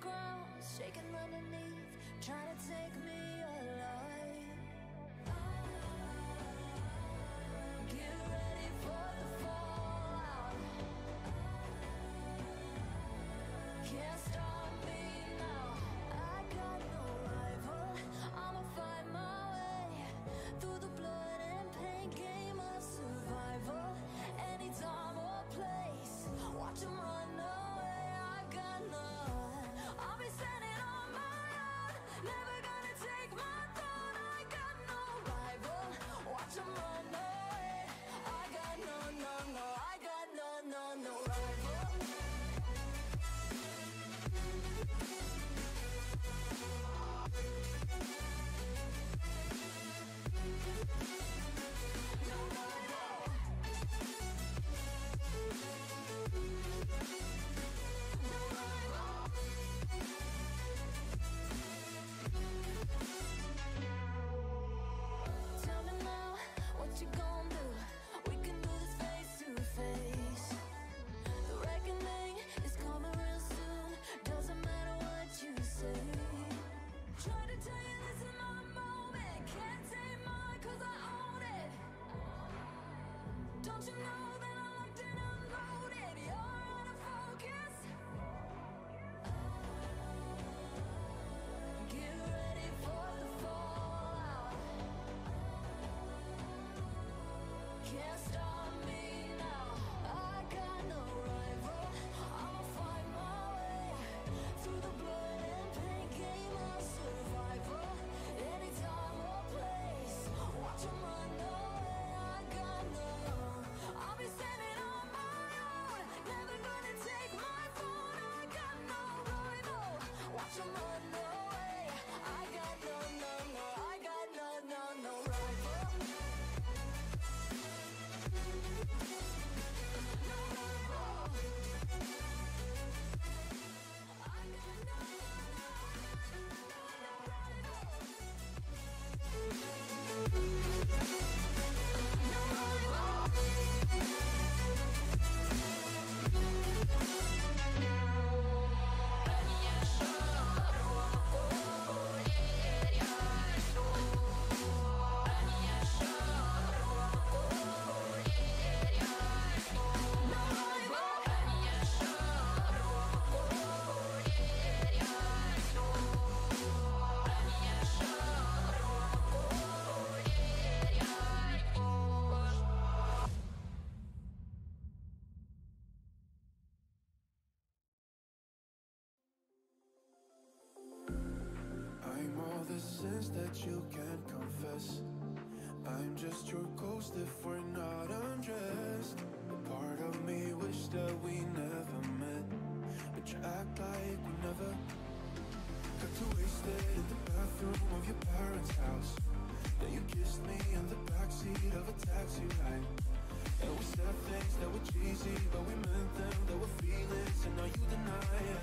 ground, shaking underneath, trying to take me alive. Get ready for the fallout. Can't stop me now. I got no rival. I'ma fight my way through the blood and pain game of survival. Any time or place, watch 'em run away. I got none. I'll be standing on my own, never gonna take my throne. I got no rival. Watch 'em run away. I got no, no, no. I got no, no, no rival. Tell me now, what you gon' do? We can do this face to face. The reckoning is coming real soon. Doesn't matter what you say. Try to tell you this is my moment. Can't take mine 'cause I own it. Don't you know that I'm locked and unloaded? You're out of focus. Get ready for the fallout. Can't stop me now. I got no rival. I'll fight my way through the blood and pain game of survival. Any time or place, watch 'em run away. I got no. I'll be standing on my own, never gonna take my phone. I got no rival. Watch 'em run away. I got no, no, no. I got no, no, no rival. I'm all the sins that you can't confess. I'm just your ghost if we're not undressed. A part of me wish that we never met, but you act like we never. Got too wasted in the bathroom of your parents' house. Then you kissed me in the backseat of a taxi ride. And we said things that were cheesy, but we meant them. There were feelings, and now you deny it.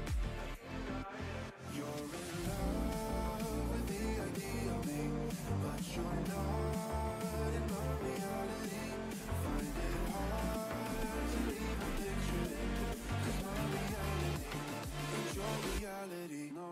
You're in love with the idea of me, but you're not in my reality. Find it hard to even picture it, 'cause my reality ain't your reality, no.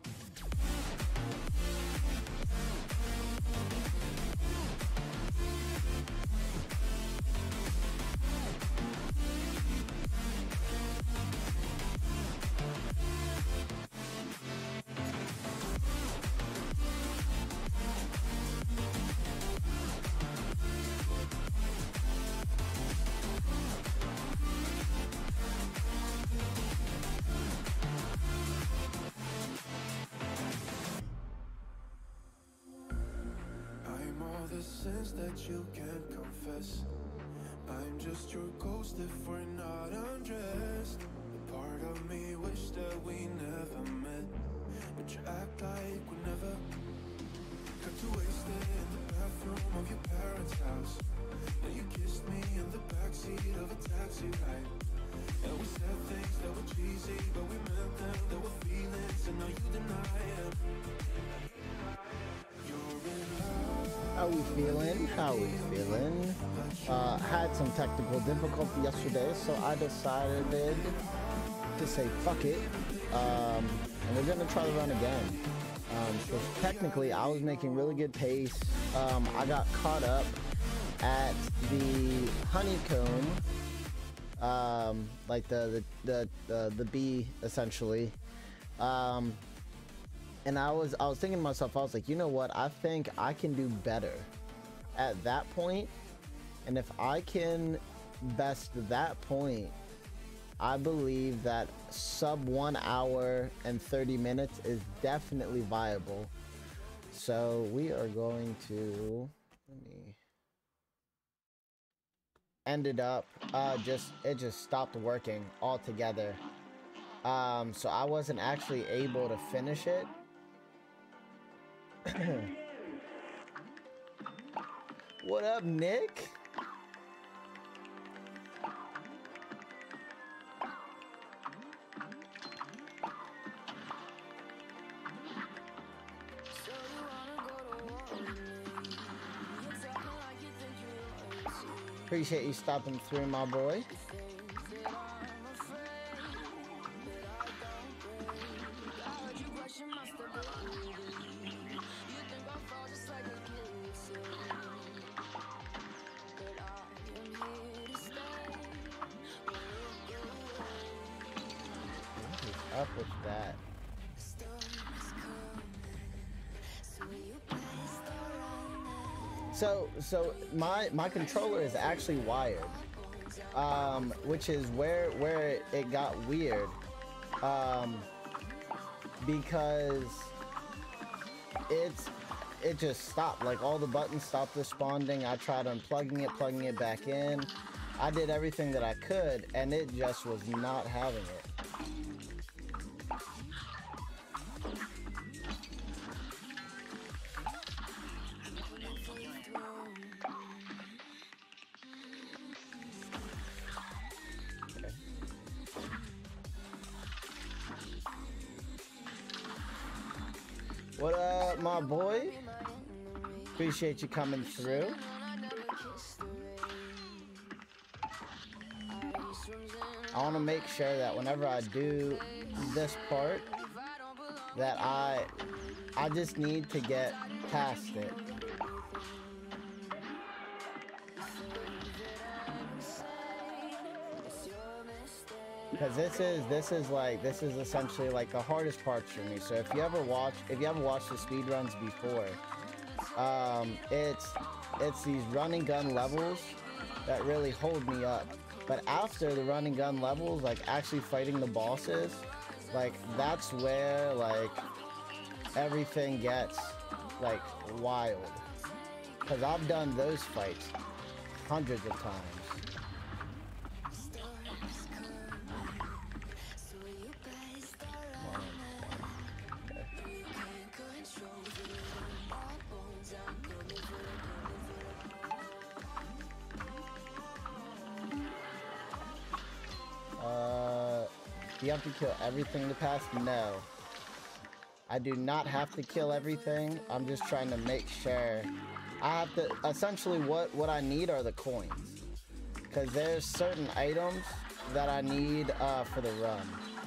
Sins that you can't confess. I'm just your ghost if we're not undressed. A part of me wish that we never met, but you act like we never. Got too wasted in the bathroom of your parents' house. Then you kissed me in the backseat of a taxi ride. And we said things that were cheesy, but we meant them. There were feelings, and now you deny them. You're in love. How we feeling? How we feeling? Had some technical difficulty yesterday, so I decided to say fuck it, and we're gonna try to run again. So technically, I was making really good pace. I got caught up at the honeycomb, like the bee essentially, and I was thinking to myself, I was like, you know what? I think I can do better at that point, and if I can best that point, I believe that sub 1 hour and 30 minutes is definitely viable. So we are going to, let me, ended up, it just stopped working altogether. So I wasn't actually able to finish it. What up, Nick? Appreciate you stopping through, my boy. What is up with that? So my controller is actually wired, which is where it got weird, because it just stopped. Like, all the buttons stopped responding. I tried unplugging it, plugging it back in. I did everything that I could, and it just was not having it. What up, my boy? Appreciate you coming through. I want to make sure that whenever I do this part, that I just need to get past it. Because this is essentially like the hardest parts for me. So if you haven't watched the speedruns before, it's these running gun levels that really hold me up. But after the running gun levels, like actually fighting the bosses, like that's where like everything gets like wild. Because I've done those fights hundreds of times. Do you have to kill everything to pass? No. I do not have to kill everything. I'm just trying to make sure. I have to, essentially what I need are the coins. Because there's certain items that I need for the run.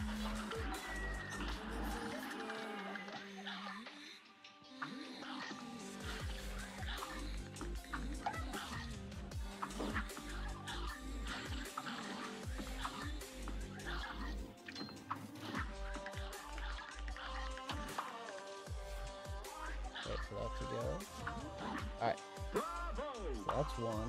Alright, so that's one.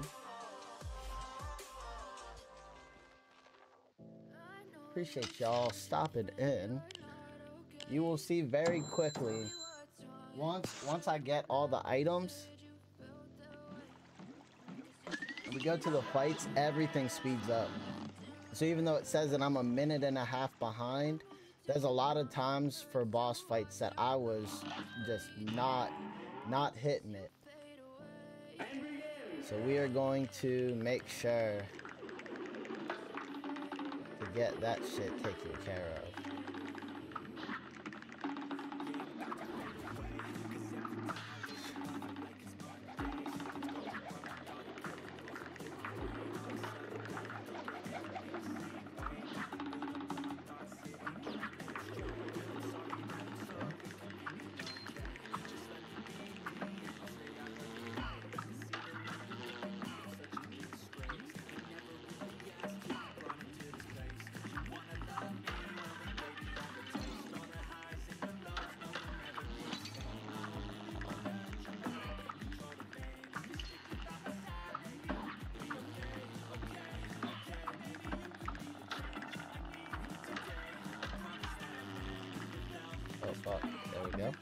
Appreciate y'all stopping in. You will see very quickly, once I get all the items, we go to the fights, everything speeds up. So even though it says that I'm a minute and a half behind, there's a lot of times for boss fights that I was just not hitting it. So we are going to make sure to get that shit taken care of. Oh, there we go.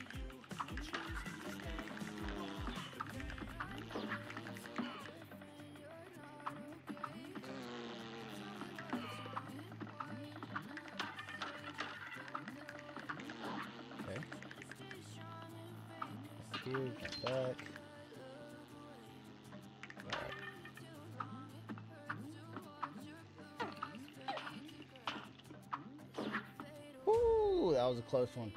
Okay. Thank you. Come back. Woo! That was a close one.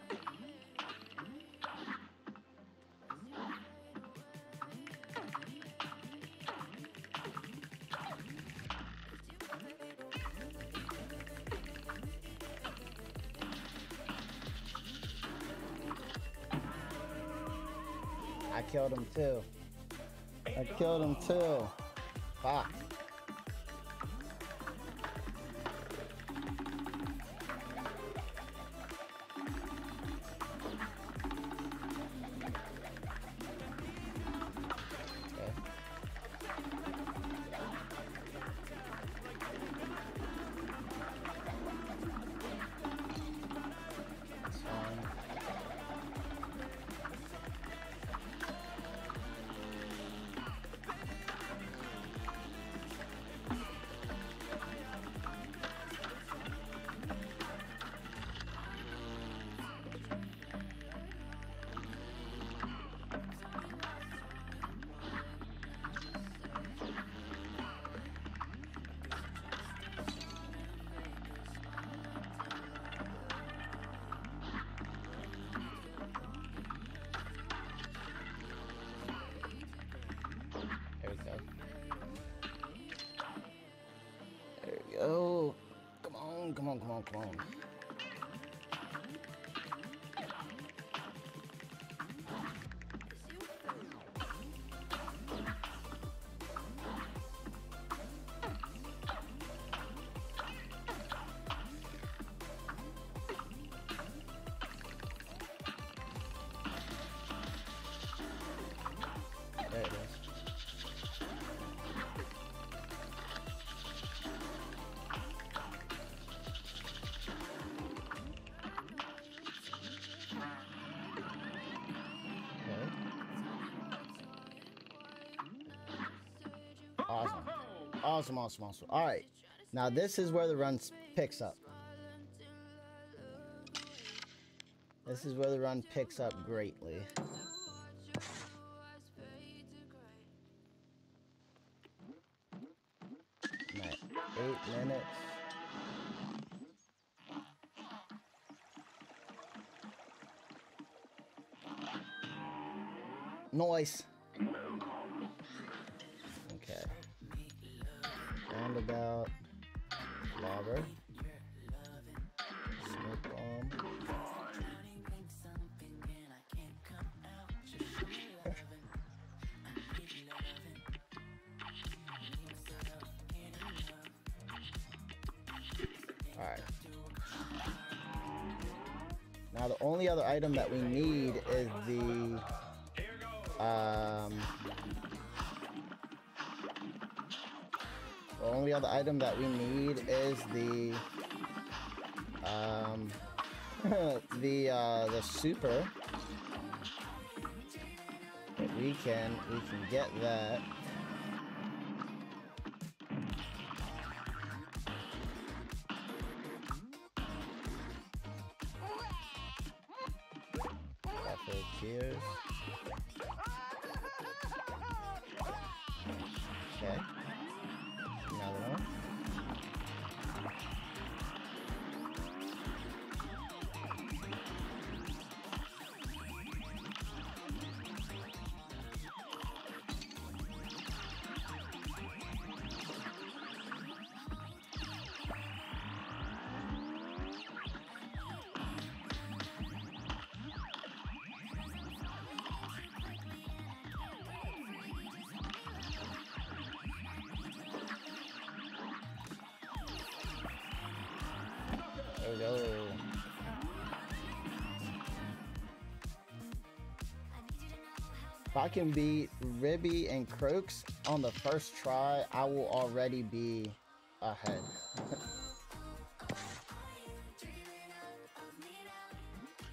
I killed him too. I killed him too. Fuck. Okay. That's fine. There we go. There we go. Come on, come on, come on, come on. There it is. Awesome. Awesome, awesome, awesome. All right. Now this is where the run picks up. This is where the run picks up greatly. I'm at 8 minutes. Noise. Okay. Roundabout. Lobber. Smoke bomb. Alright. Now the only other item that we need is the only other item that we need is the the super. But we can get that. Cafe Tears. Okay. Another one. There we go. If I can beat Ribby and Croaks on the first try, I will already be ahead.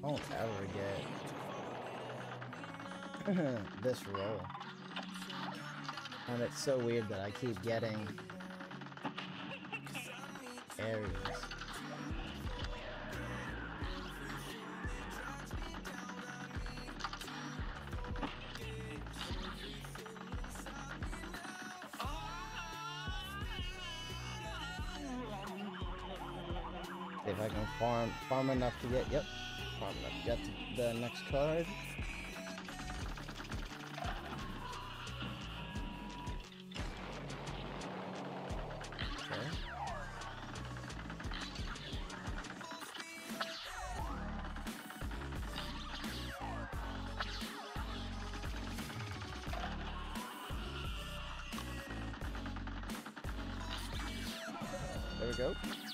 won't ever get this roll. And it's so weird that I keep getting Aries. See if I can farm enough to get, yep, farm enough to get the next card. Okay. There we go.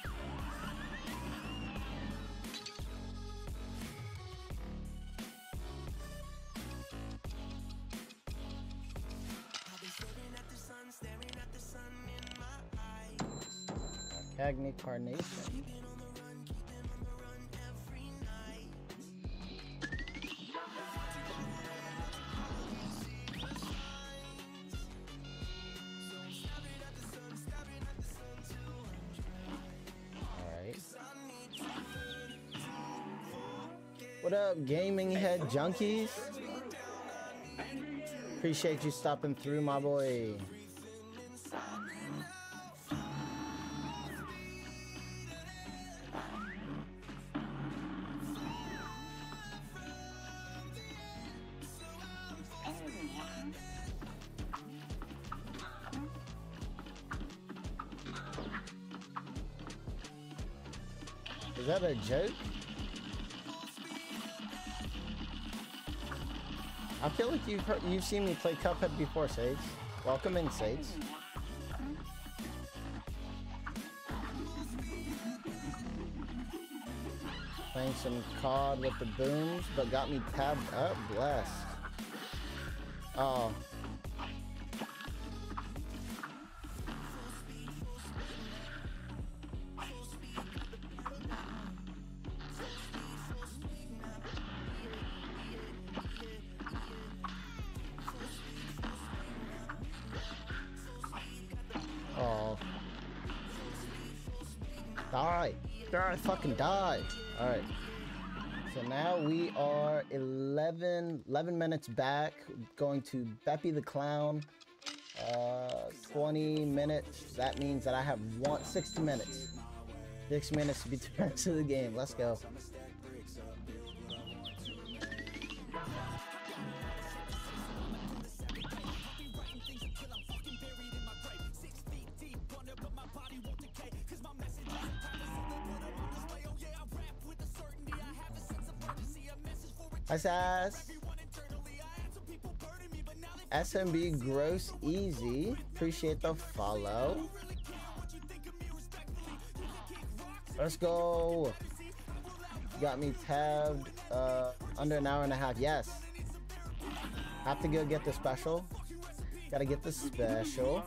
Cagney Carnation. Alright. What up, gaming head junkies? Appreciate you stopping through, my boy. Is that a joke? I feel like you've seen me play Cuphead before, Sage. Welcome in, Sage. Playing some COD with the booms, but got me tabbed up. Blessed. Oh. Oh. Die. Die. Fucking die. Alright. So now we are 11 minutes back. Going to Beppy the Clown. 20 minutes. That means that I have 60 minutes. 6 minutes to be turned to the game. Let's go. Hi, Sass. SMB Gross Easy. Appreciate the follow. Let's go. Got me tabbed under an hour and a half. Yes. Have to go get the special. Gotta get the special.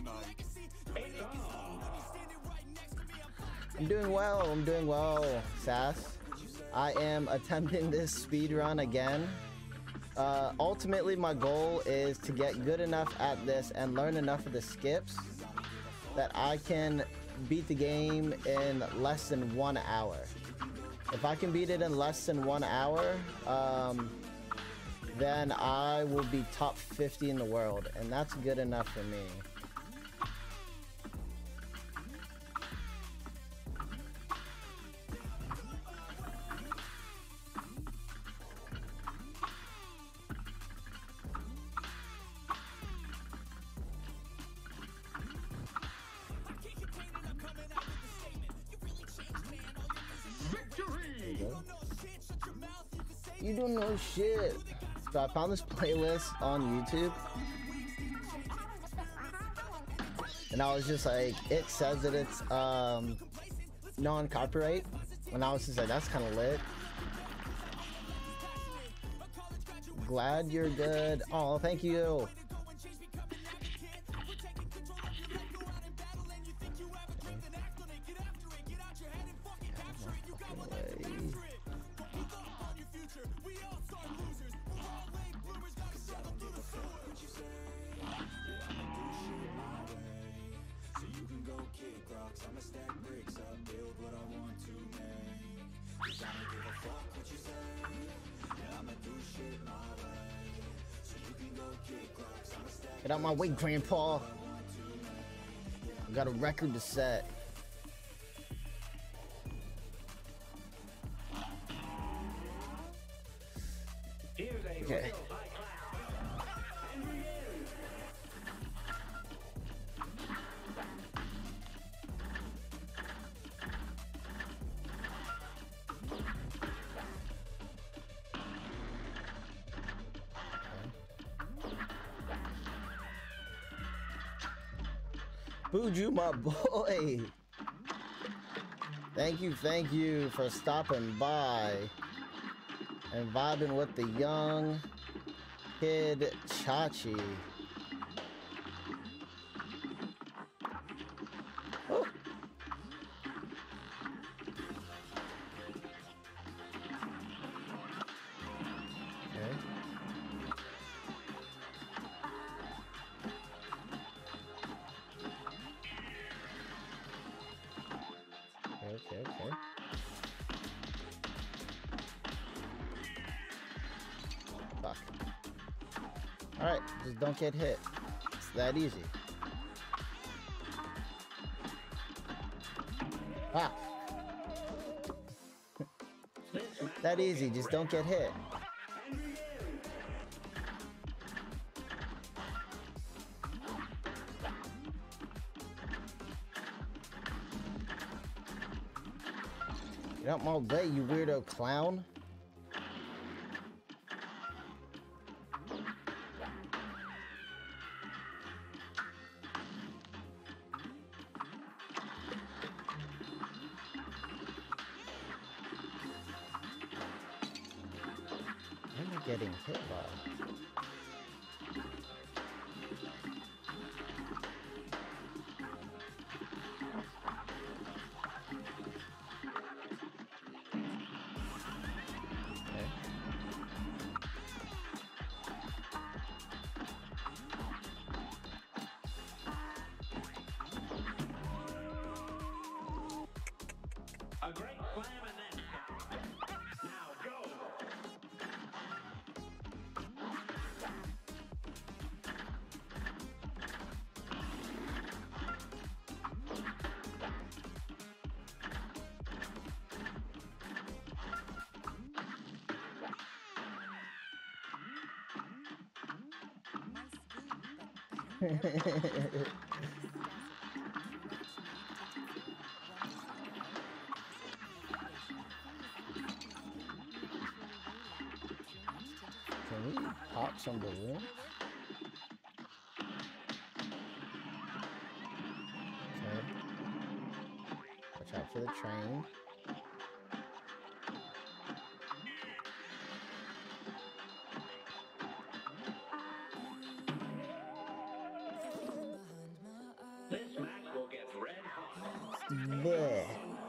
I'm doing well, Sass. I am attempting this speed run again. Ultimately, my goal is to get good enough at this and learn enough of the skips that I can beat the game in less than 1 hour. If I can beat it in less than 1 hour, then I will be top 50 in the world, and that's good enough for me. You don't know shit. So I found this playlist on YouTube, and I was just like, it says that it's non-copyright, and I was just like, that's kind of lit. Glad you're good. Oh, thank you. Get out my way, Grandpa. I got a record to set. Okay. Buju, my boy. Thank you for stopping by and vibing with the young kid Chachi. Oh. Okay. Okay. Fuck. Alright, just don't get hit. It's that easy. Ah! That easy, just don't get hit. Get out my way, you weirdo clown. What am I getting hit by? A great slam and then now go. Can we pop some balloons? Okay. Watch out for the train. This match will get red hot. Bleh.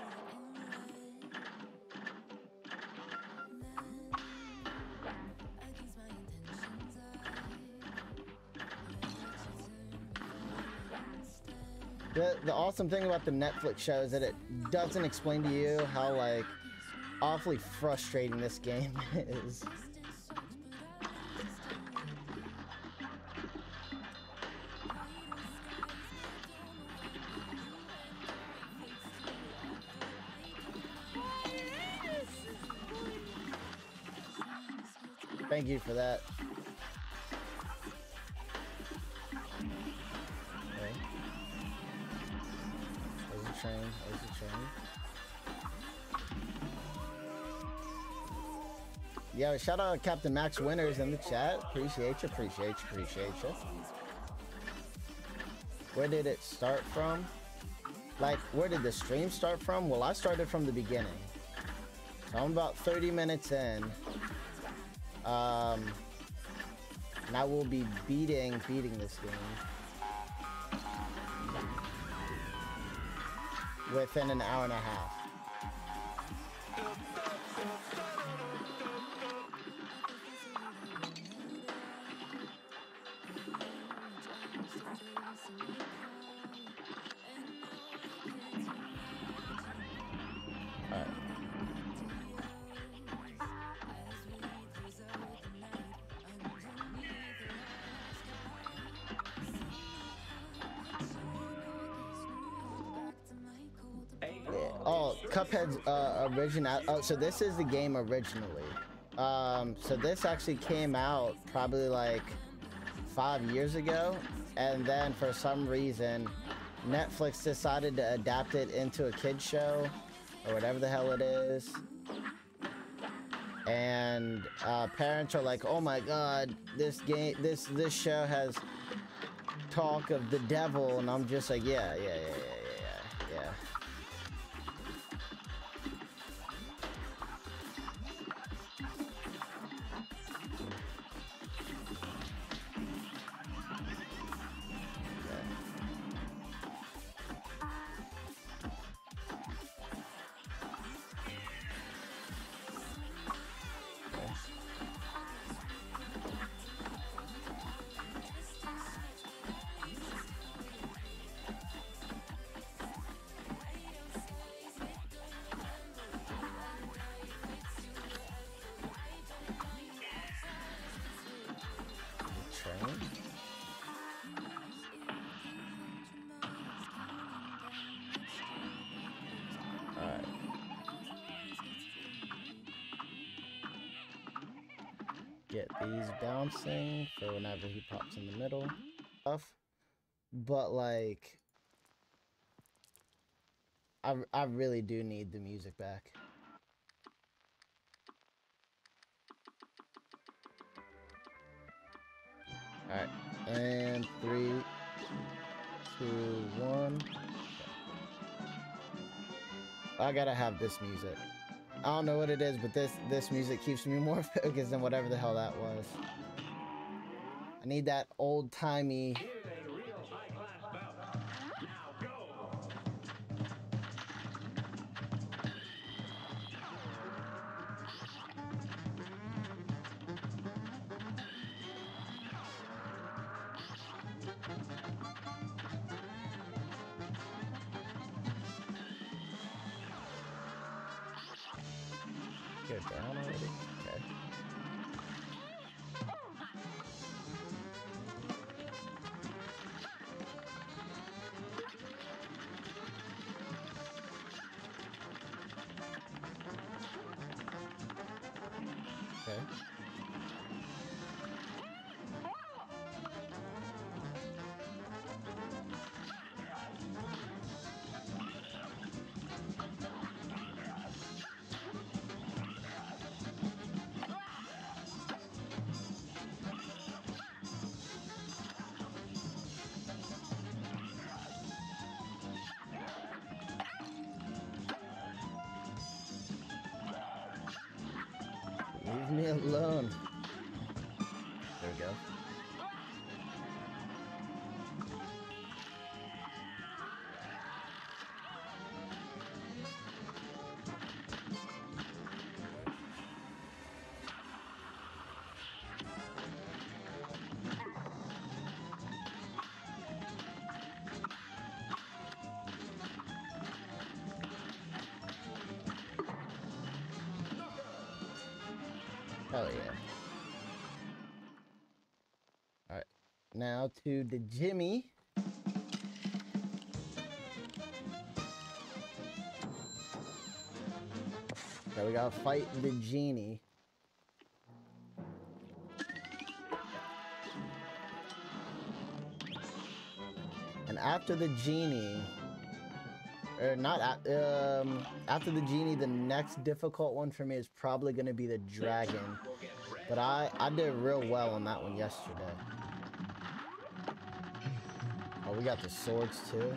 The awesome thing about the Netflix show is that it doesn't explain to you how, like, awfully frustrating this game is. Thank you for that. Okay. There's a train. There's a train. Yeah, shout out Captain Max Winters in the chat. Appreciate you. Where did it start from? Like, where did the stream start from? Well, I started from the beginning. So I'm about 30 minutes in. And I will be beating this game within an hour and a half. Cuphead's original. Oh, so this is the game originally. So this actually came out probably like 5 years ago, and then for some reason, Netflix decided to adapt it into a kids show or whatever the hell it is. And parents are like, "Oh my God, this show has talk of the devil," and I'm just like, yeah. Train. Alright. Get these bouncing for whenever he pops in the middle. Stuff. But like, I really do need the music back. Alright, and 3, 2, 1. I gotta have this music. I don't know what it is, but this music keeps me more focused than whatever the hell that was. I need that old-timey... Here's a real high-class bout. Now go! Go down already? Okay. Okay. Leave me alone. There we go. Hell yeah. Alright. Now to the Jimmy. So we gotta fight the genie. And after the genie, or not, after the genie, the next difficult one for me is probably gonna be the dragon. But I did real well on that one yesterday. Oh, we got the swords too.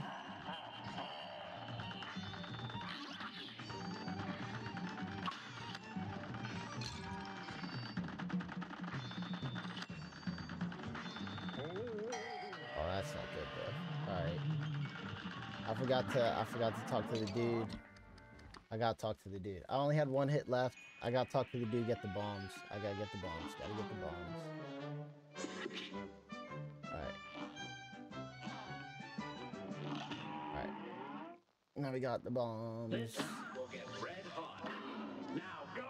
Oh, that's not good though. All right. I forgot to talk to the dude. I gotta talk to the dude. I only had 1 hit left. I gotta talk to the dude, get the bombs. I gotta get the bombs. Gotta get the bombs. Alright. Alright. Now we got the bombs. This will get red hot. Now go!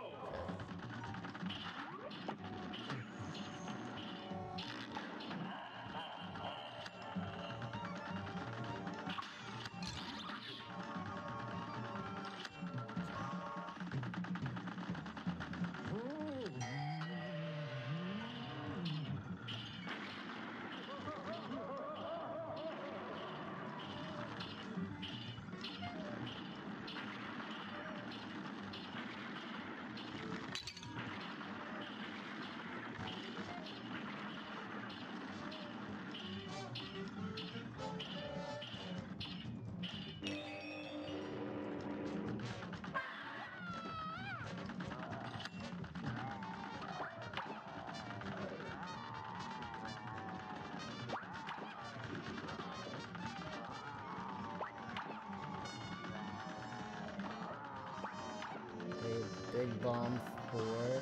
bomb for...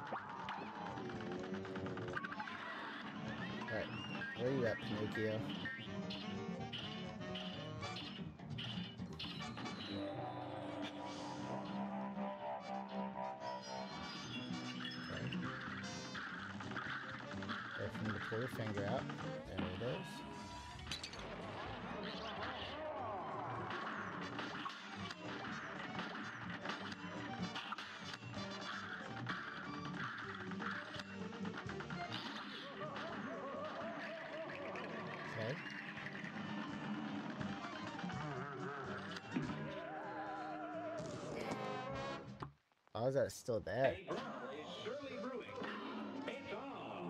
Alright, where you at, Pinocchio? Wait for him to pull your finger out. There it is. Okay. How is that still there? A brawl is surely brewing. It's on.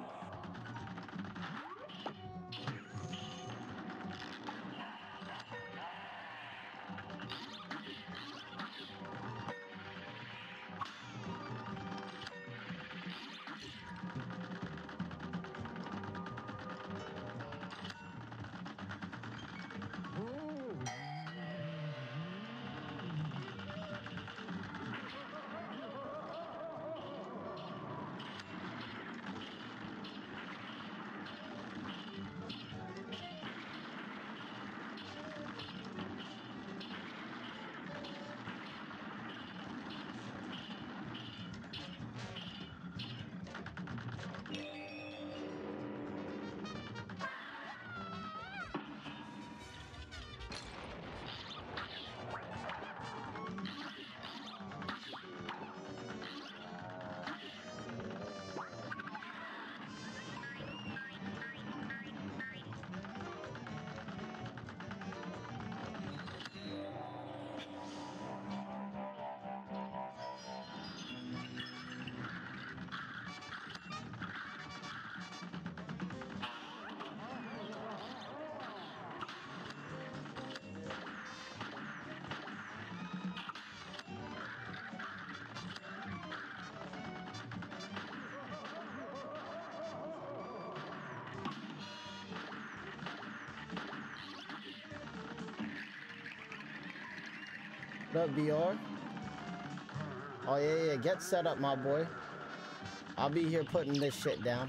What up, BR? Oh, yeah, get set up, my boy. I'll be here putting this shit down.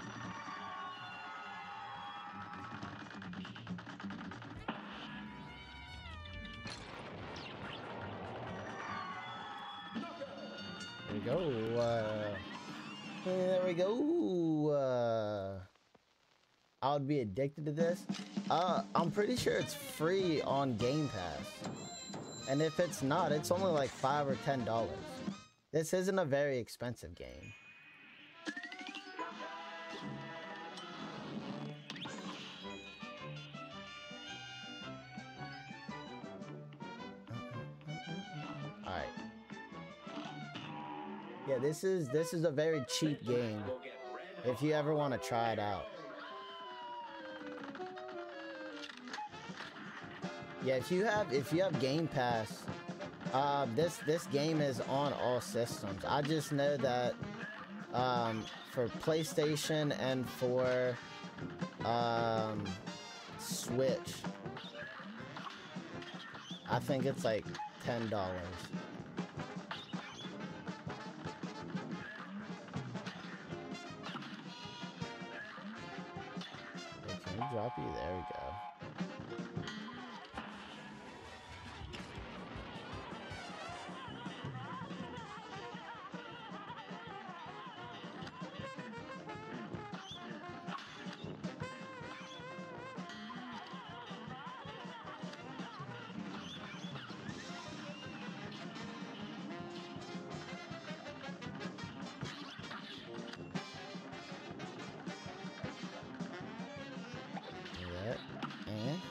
There we go. There we go. I would be addicted to this. I'm pretty sure it's free on Game Pass. And if it's not, it's only like $5 or $10. This isn't a very expensive game. Alright. Yeah, this is a very cheap game. If you ever want to try it out. Yeah, if you have Game Pass, this game is on all systems. I just know that for PlayStation and for Switch, I think it's like $10. Wait, can we drop you? There we go. Do that. And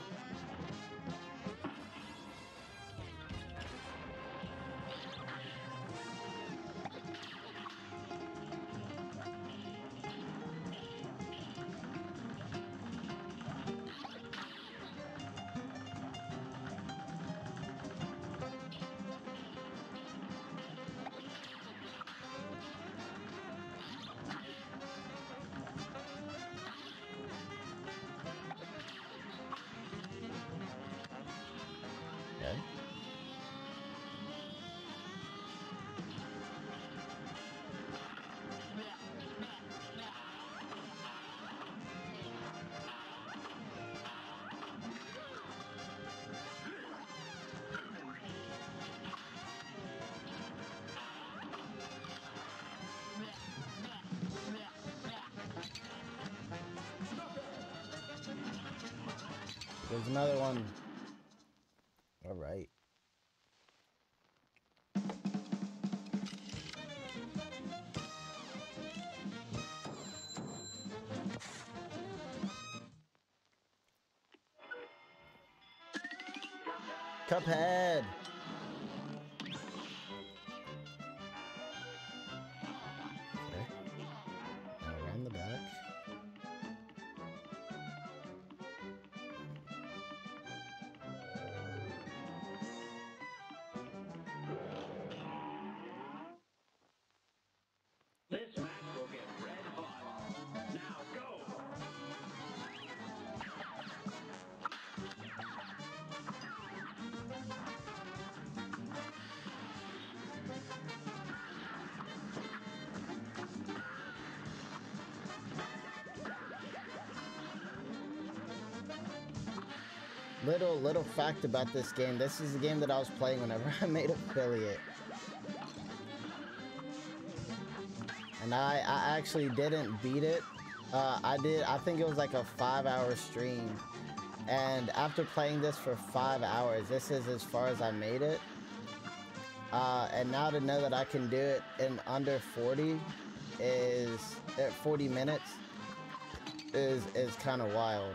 There's another one. All right. Cuphead. Okay. Now around the back. This match will get red hot. Now go! Little fact about this game. This is the game that I was playing whenever I made affiliate. And I actually didn't beat it. I think it was like a 5-hour stream. And after playing this for 5 hours, this is as far as I made it. And now to know that I can do it in under 40 is, 40 minutes is kind of wild.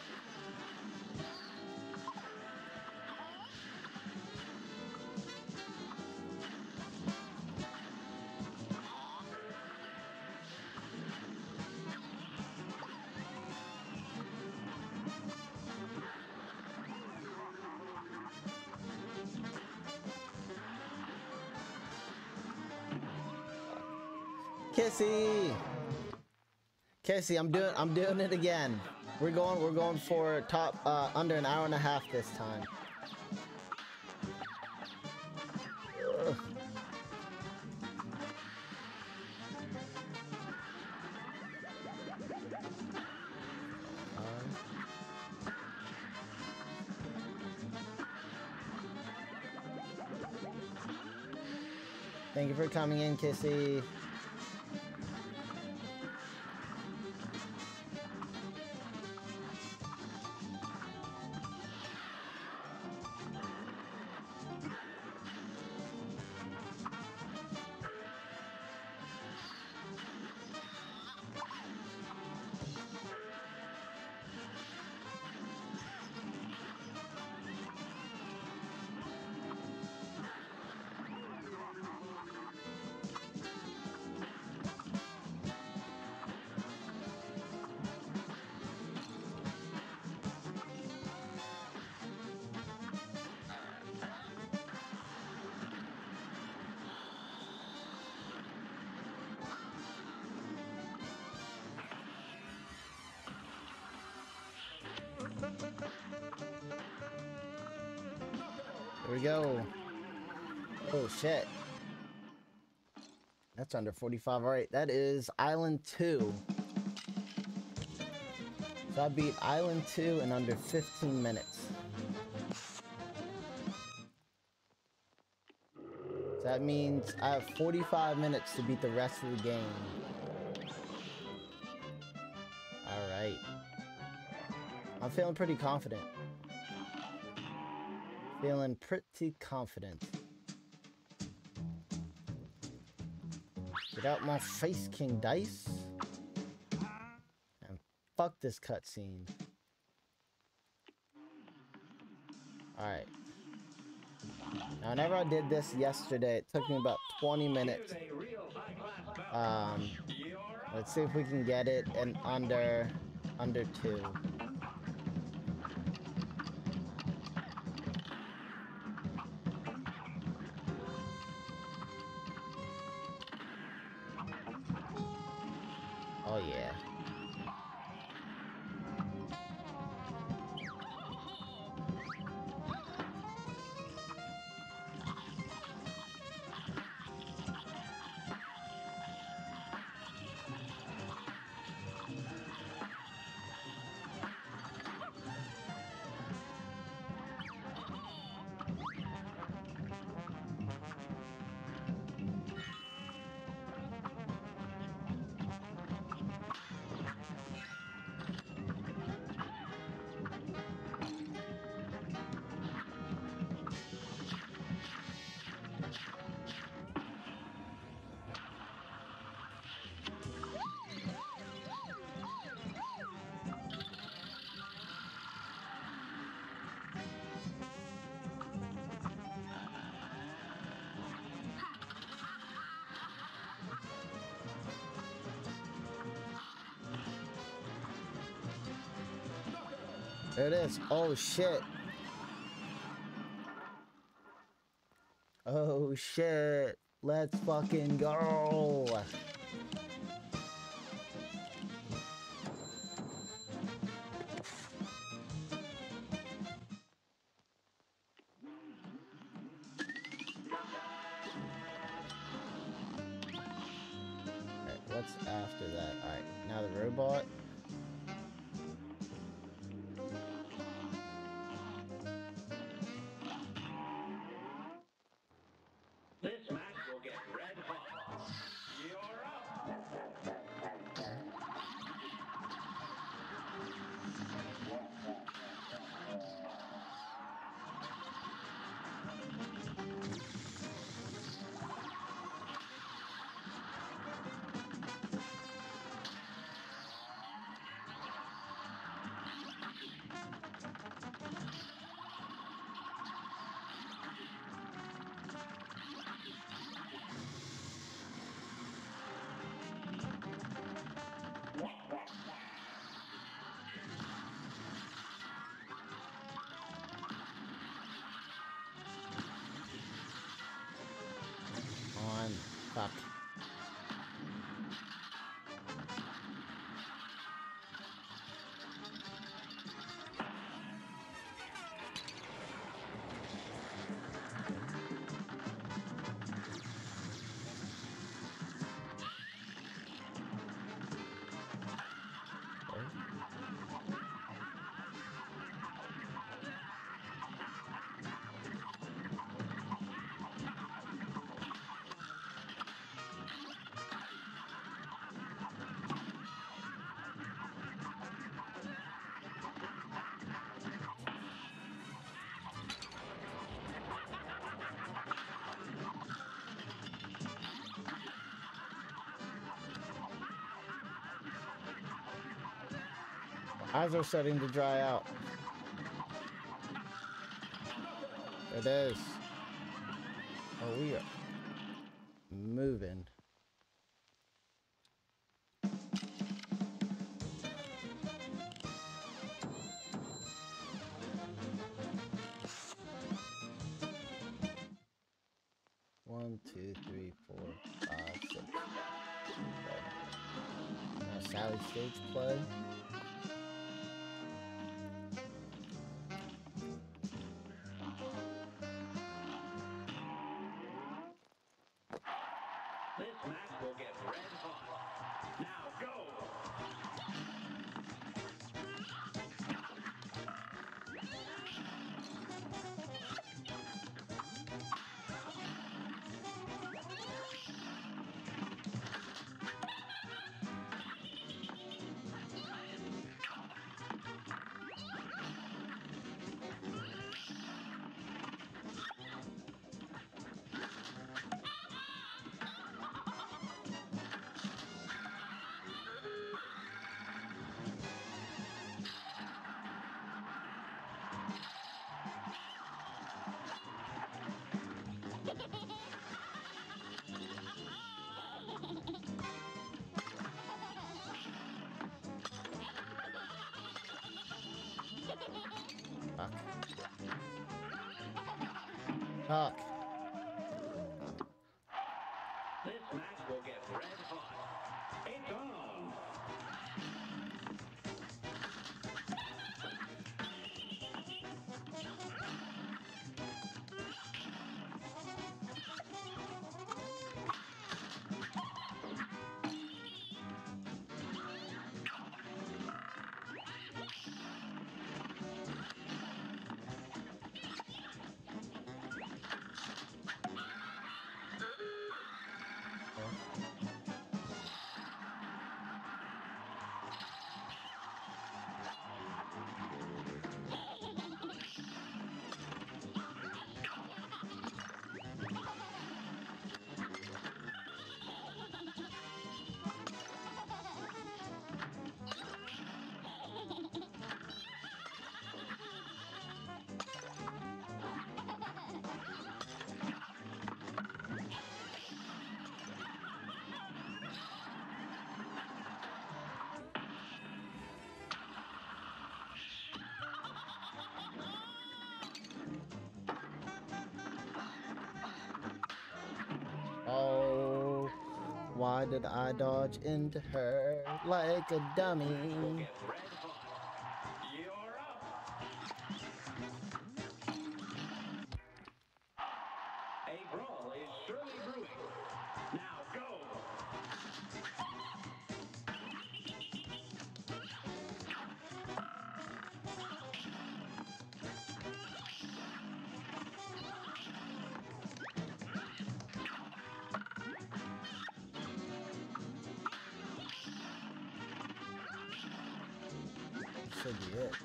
Kissy, I'm doing it again. We're going for top under an hour and a half this time. Ugh. Thank you for coming in, Kissy. Here we go. Oh shit. That's under 45. Alright, that is Island 2. So I beat Island 2 in under 15 minutes. So that means I have 45 minutes to beat the rest of the game. Alright. I'm feeling pretty confident. Feeling pretty confident. Get out my face, King Dice. And fuck this cutscene. Alright. Now, whenever I did this yesterday, it took me about 20 minutes. Let's see if we can get it in under 2. Oh yeah. There it is. Oh shit. Oh shit. Let's fucking go. Alright, what's after that? Alright, now the robot. This match will get red hot. You're up. On. Fuck. Eyes are starting to dry out. It is. Oh, we are moving. One, two, three, four, five, six. Okay. Now Sally stage play. This match will get red hot. Now go. Fuck. Fuck. This match will get red hot. It's on. Why did I dodge into her like a dummy? Get red hot. You're up. A brawl is surely brewing. Now go. Should be it.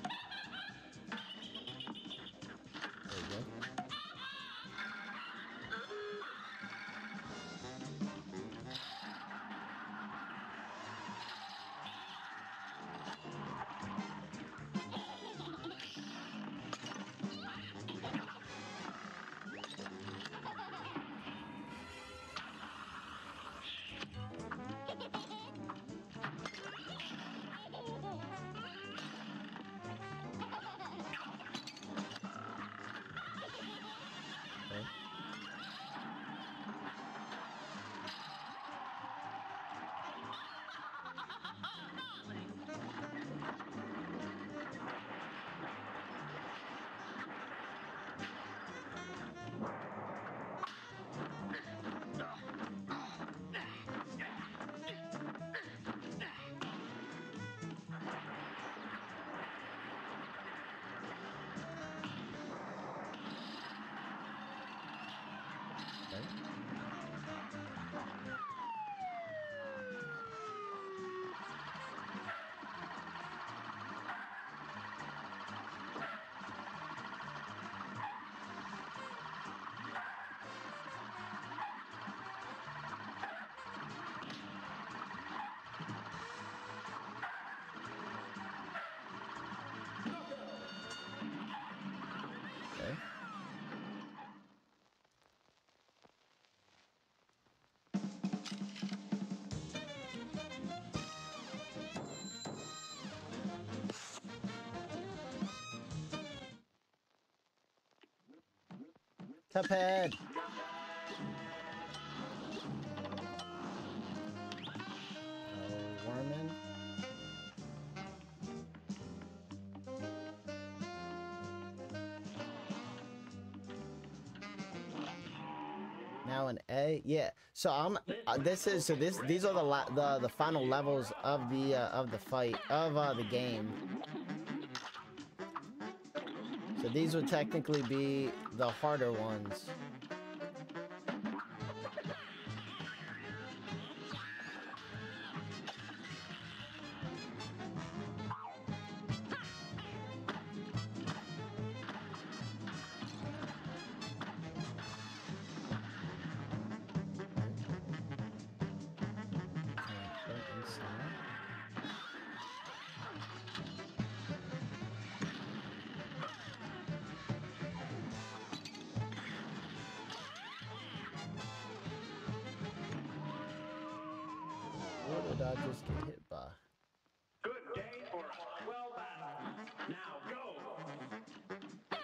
There we go. Okay. Okay. Cuphead. Oh, Wormin. Now an A, yeah. So I'm. These are the final levels of the fight of the game. So these would technically be the harder ones. What did I just get hit by? Good day for a swell battle. Now go.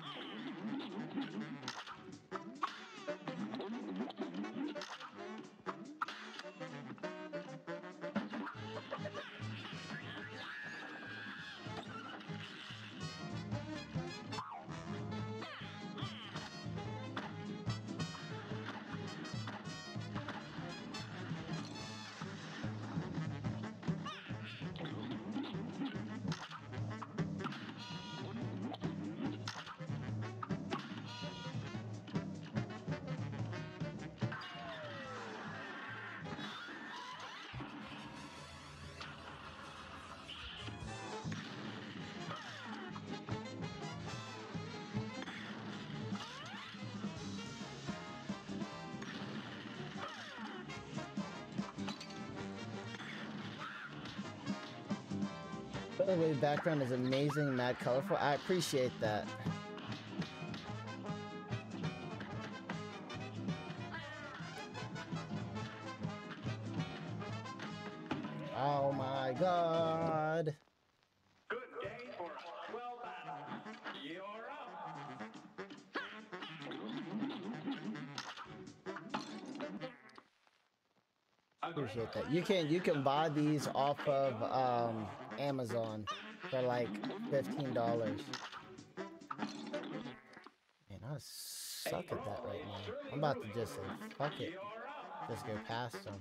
By the way, background is amazing, mad colorful. I appreciate that. Oh my god. Good day for a swell battle. You're up. A Appreciate that. You can buy these off of Amazon for like $15. Man, I suck at that right now. I'm about to just say fuck it. Just go past them.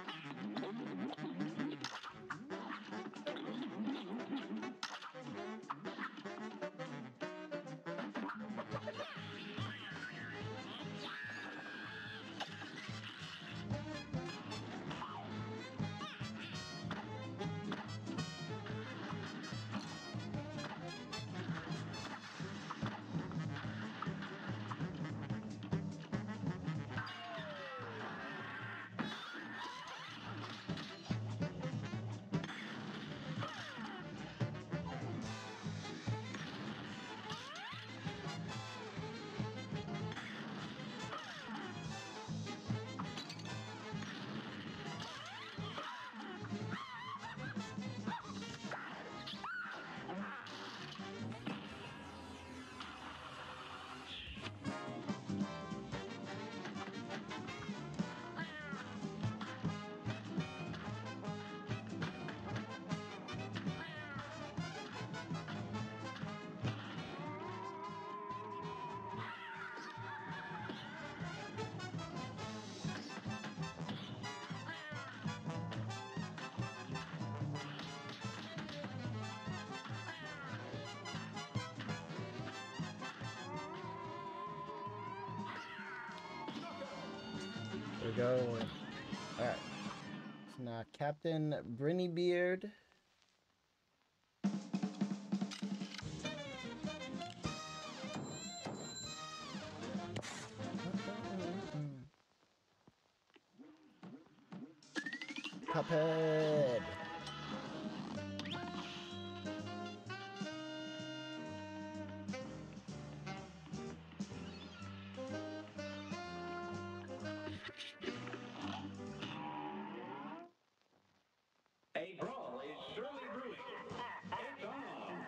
There we go. Alright. So now Captain Brinnybeard. Cuphead. A brawl is surely brewing. It's on.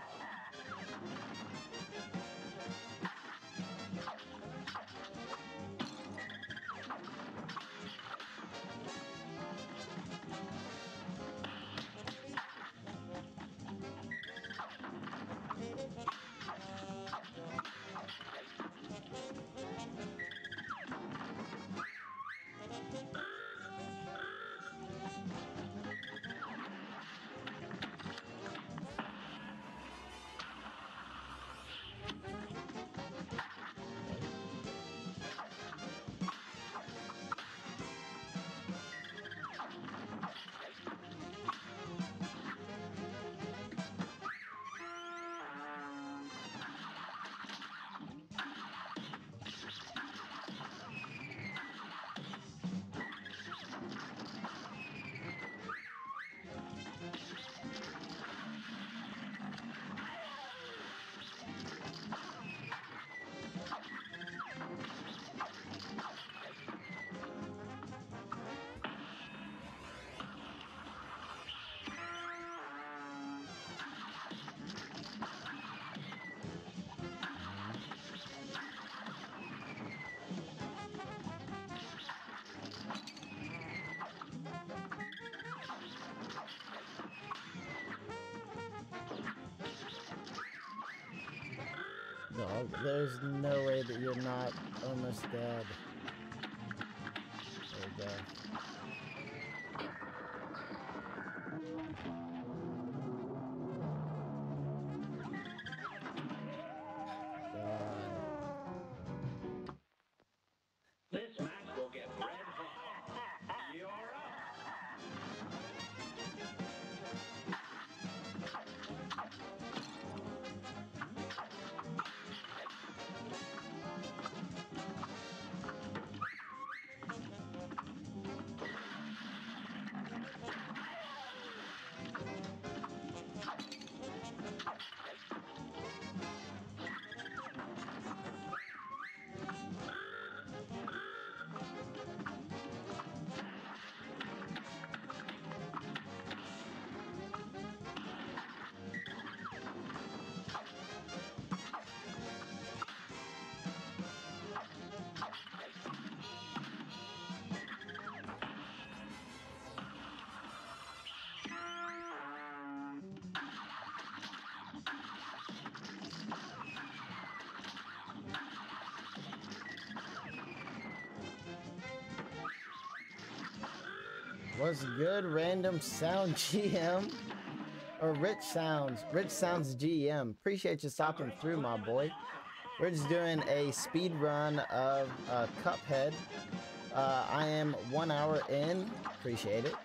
No, there's no way that you're not almost dead. There we go. God. This match will get red hot. You're up. What's good, random sound GM? Or Rich Sounds GM. Appreciate you stopping through, my boy. We're just doing a speed run of Cuphead. I am 1 hour in. Appreciate it.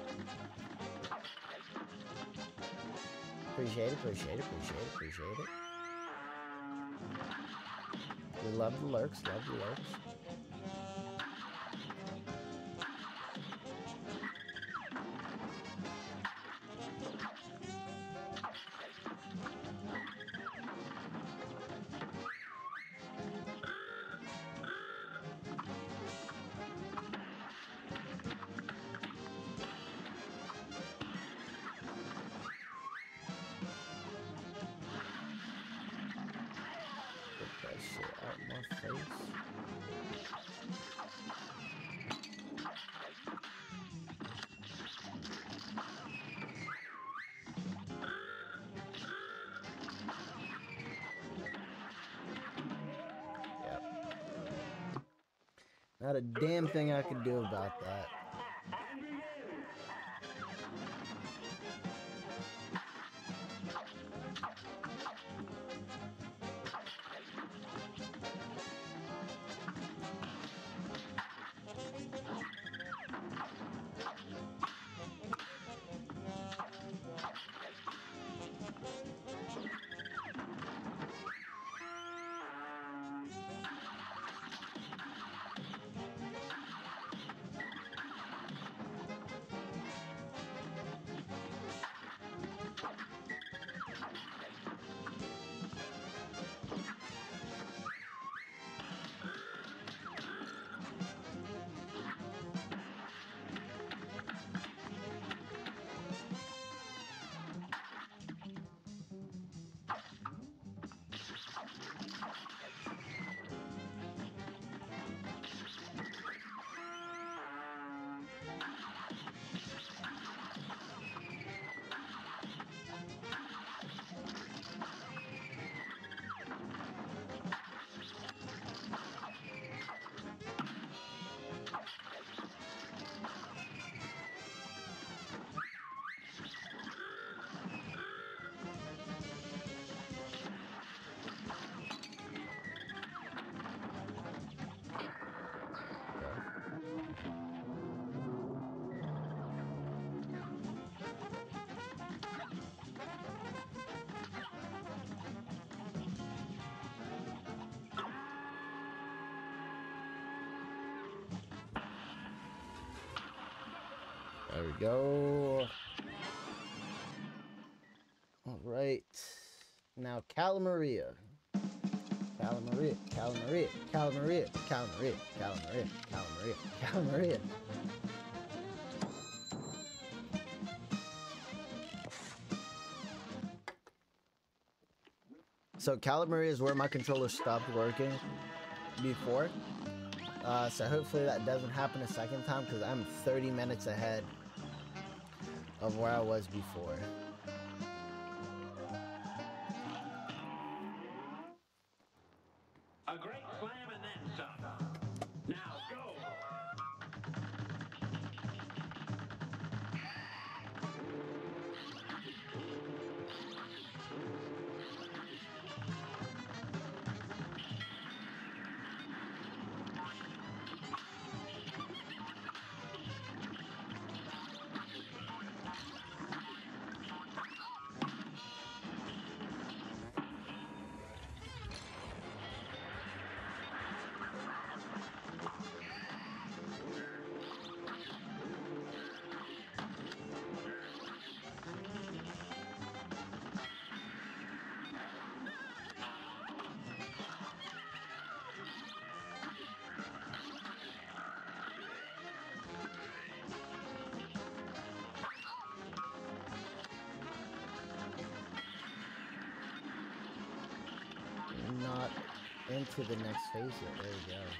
Appreciate it. We love the lurks, Get that shit out my face. Yep. Not a damn thing I can do about that. There we go. All right. Now Calamaria. Calamaria. So Calamaria is where my controller stopped working before. So hopefully that doesn't happen a second time because I'm 30 minutes ahead of where I was before. A great slam and then some. Now go. Not into the next phase yet. There we go.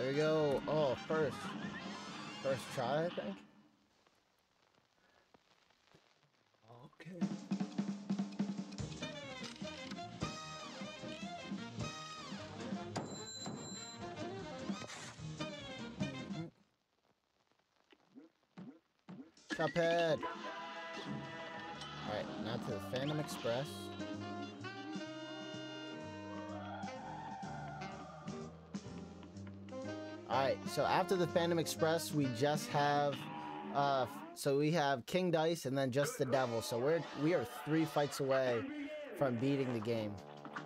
There we go. Oh, first try, I think. Okay. Cuphead. Alright, now to the Phantom Express. Alright, so after the Phantom Express, we just have so we have King Dice and then just the Devil. So we are 3 fights away from beating the game.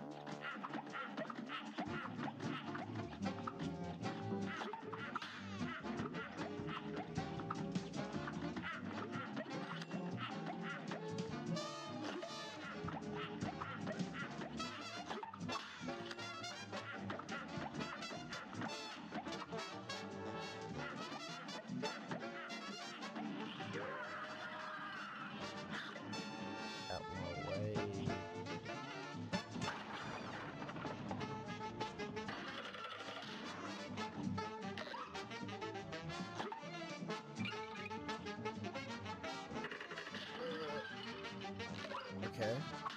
Out my way. Okay.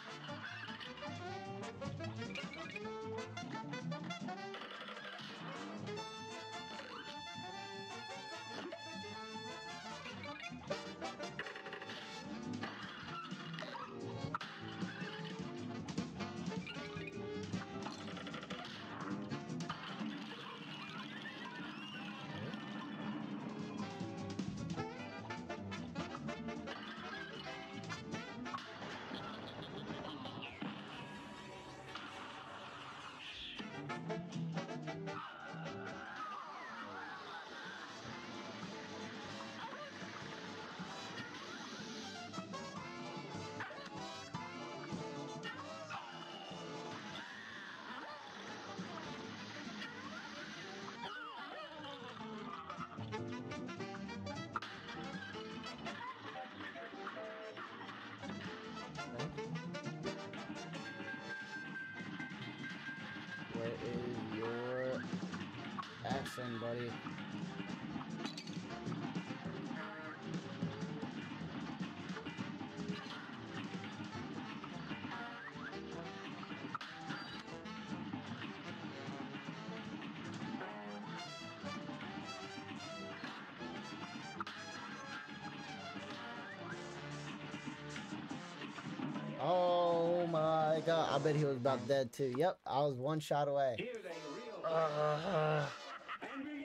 Where is your accent, buddy? Oh my god, I bet he was about dead too. Yep, I was 1 shot away. Here's a real and begin.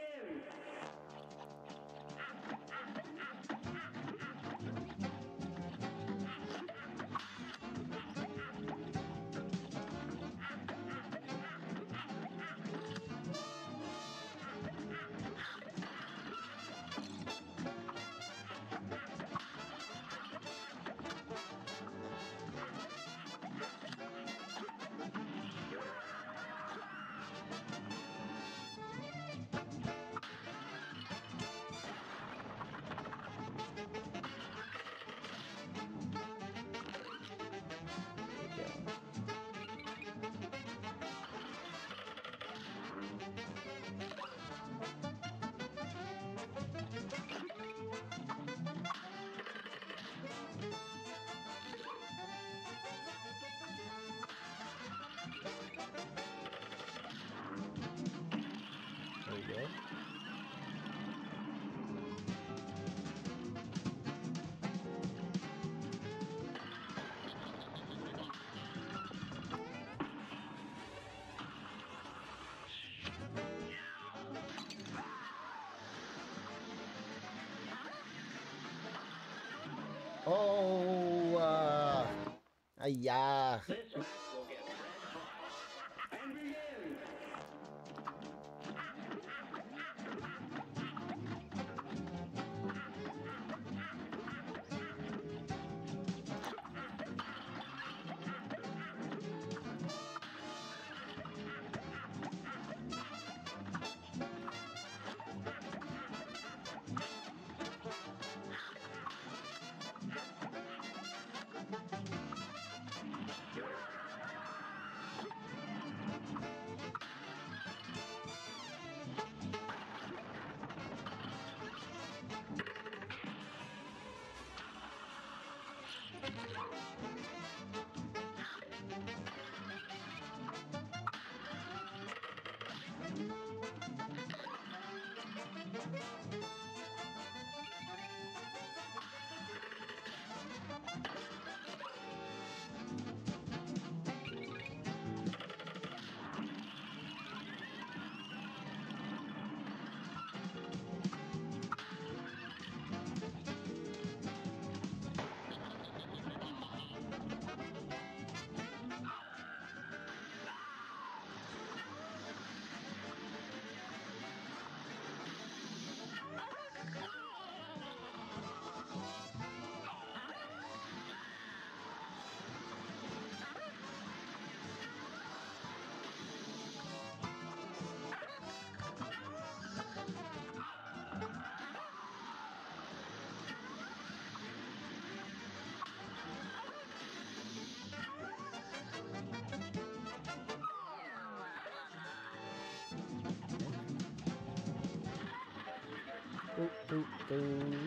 There we go. Oh, yeah. This match will get red hot and begin. Boop, boop.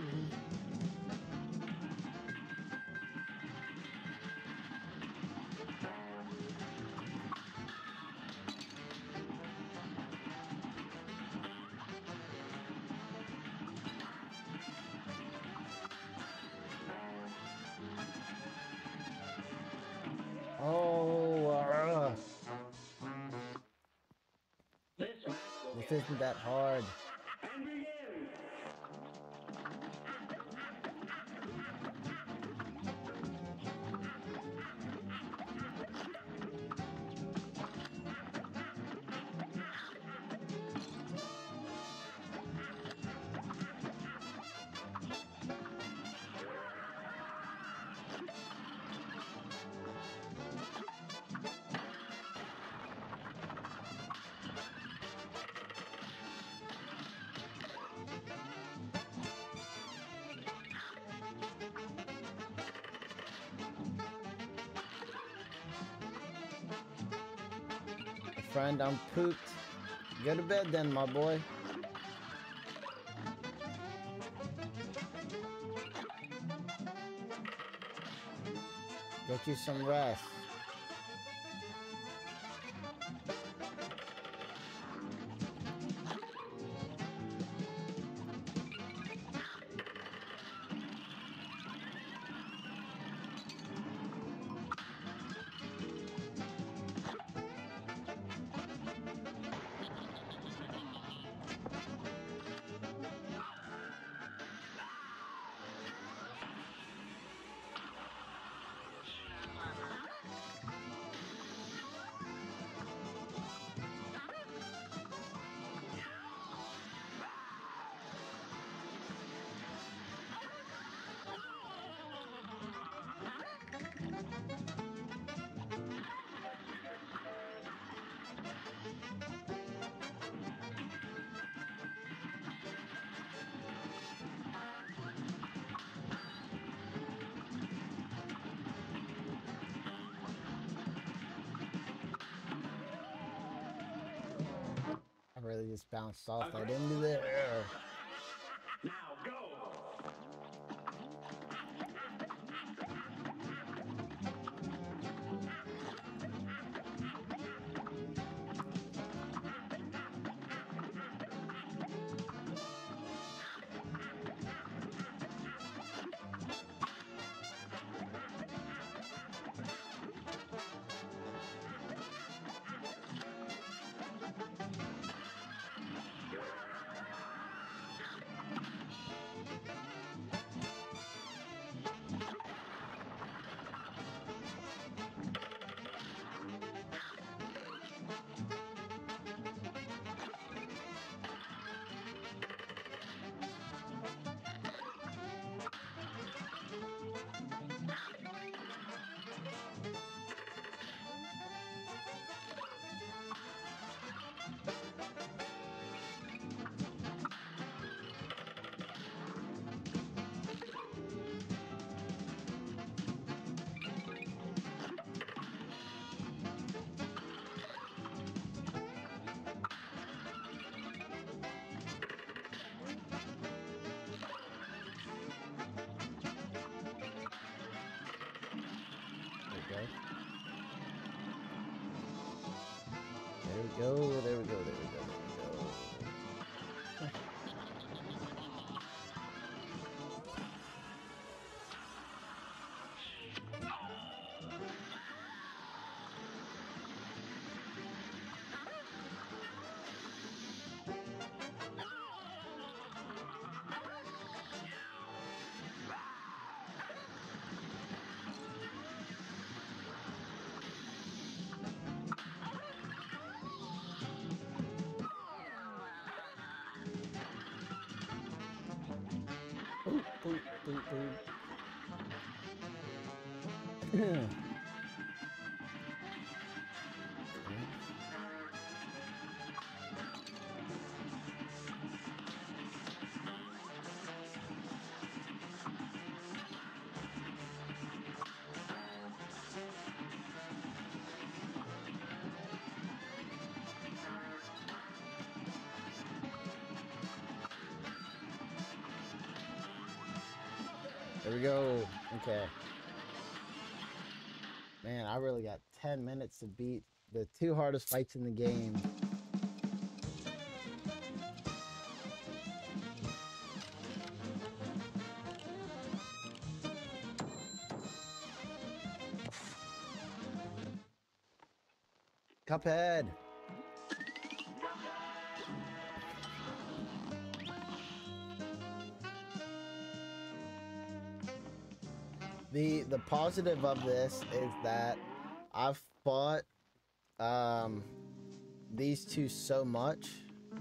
Oh, This match will this isn't that hard. and begin. Friend, I'm pooped. Go to bed then, my boy. Get you some rest. I really just bounced off that into the air. Now go. There we go. There we go. There we go. There we go. Boop, boop, boop, boop. There we go. Okay. Man, I really got 10 minutes to beat the 2 hardest fights in the game. Cuphead. The positive of this is that I've fought these two so much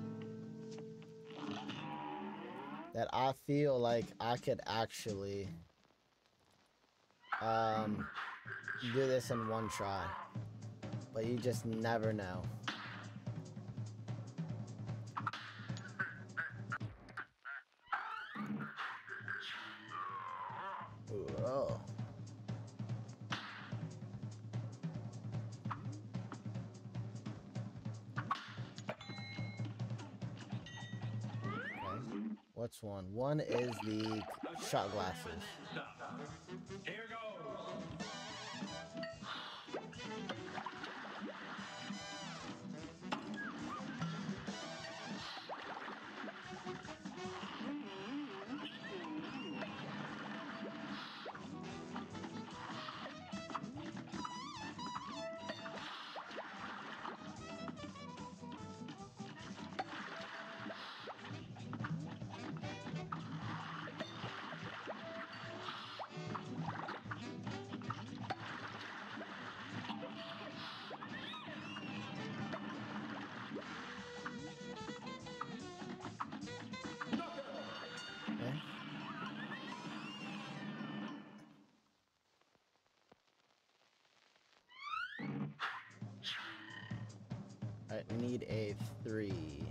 that I feel like I could actually do this in one try. But you just never know. Ooh, oh. Okay. What's one? One is the shot glasses. Here goes. Okay. Alright, we need a 3.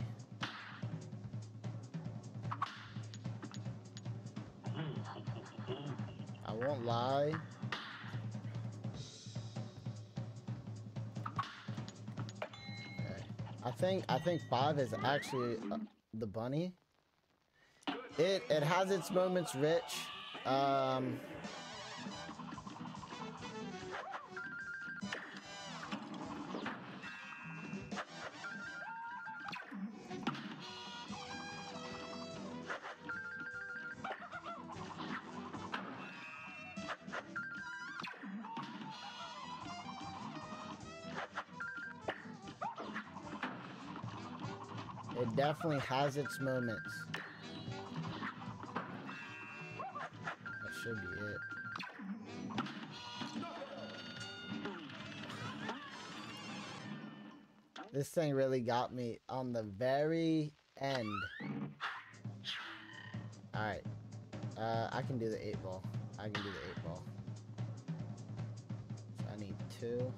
I won't lie. Okay. I think 5 is actually the bunny. It has its moments, Rich. It definitely has its moments. That should be it. This thing really got me on the very end. Alright. I can do the 8 ball. I can do the 8 ball. So I need 2.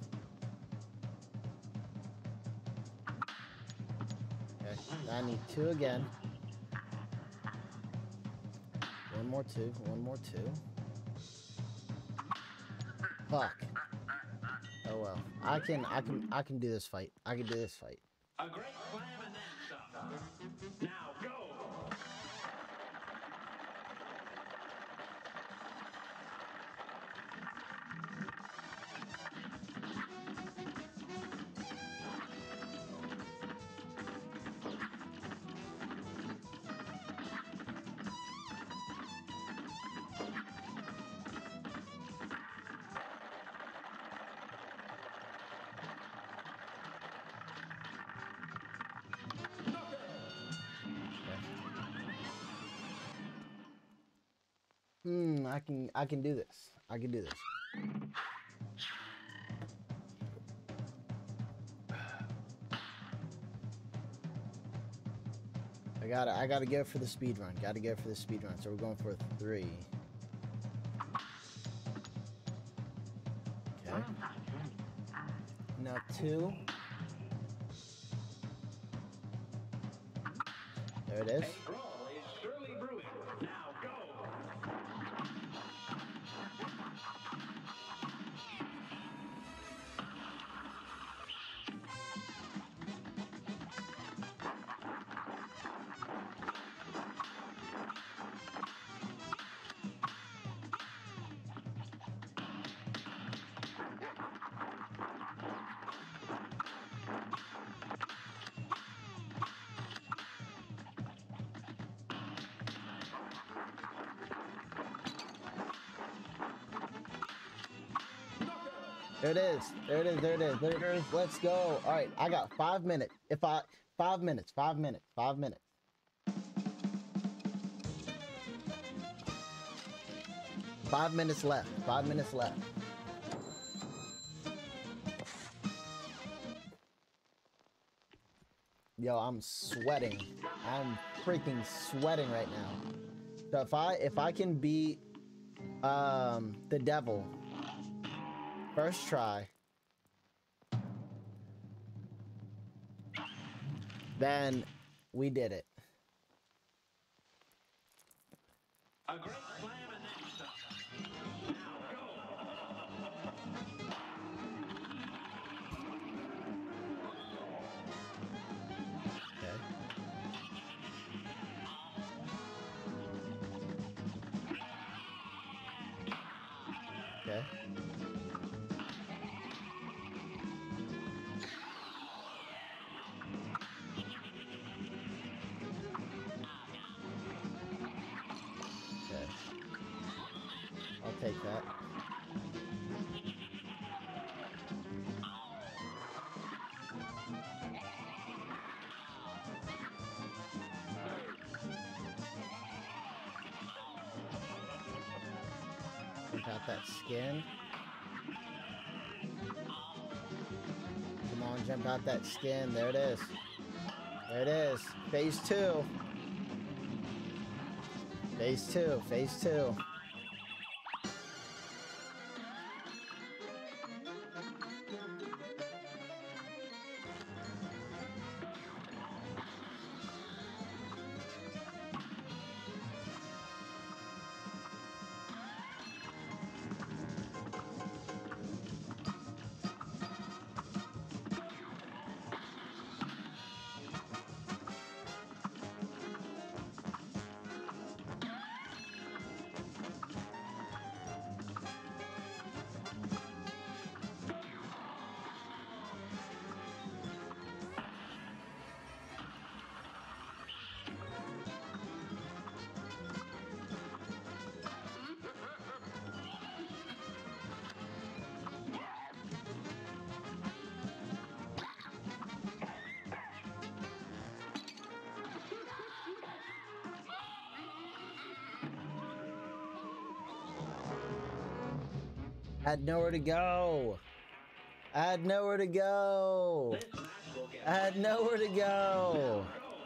Okay. I need 2 again. One more 2. One more 2. Fuck. Oh well. I can do this fight. I can do this fight. A great slam and then some. Now go. I can do this. I can do this. I gotta go for the speed run. Gotta go for the speed run. So we're going for a 3. Okay. Now 2. There it is. A brawl is surely brewing. Now go. There it is. There it is. There it is. There it is. Let's go. All right, I got 5 minutes. 5 minutes. 5 minutes. 5 minutes. 5 minutes left. 5 minutes left. Yo, I'm sweating. I'm freaking sweating right now. So if I can beat the devil first try, then we did it. A great slam and then some. Now go. Okay. Okay. Okay. I'll take that. Got that skin. Come on, jump out that skin. There it is. There it is. Phase 2. Phase 2. Phase 2. I had nowhere to go. I had nowhere to go. This match will get I had nowhere to go.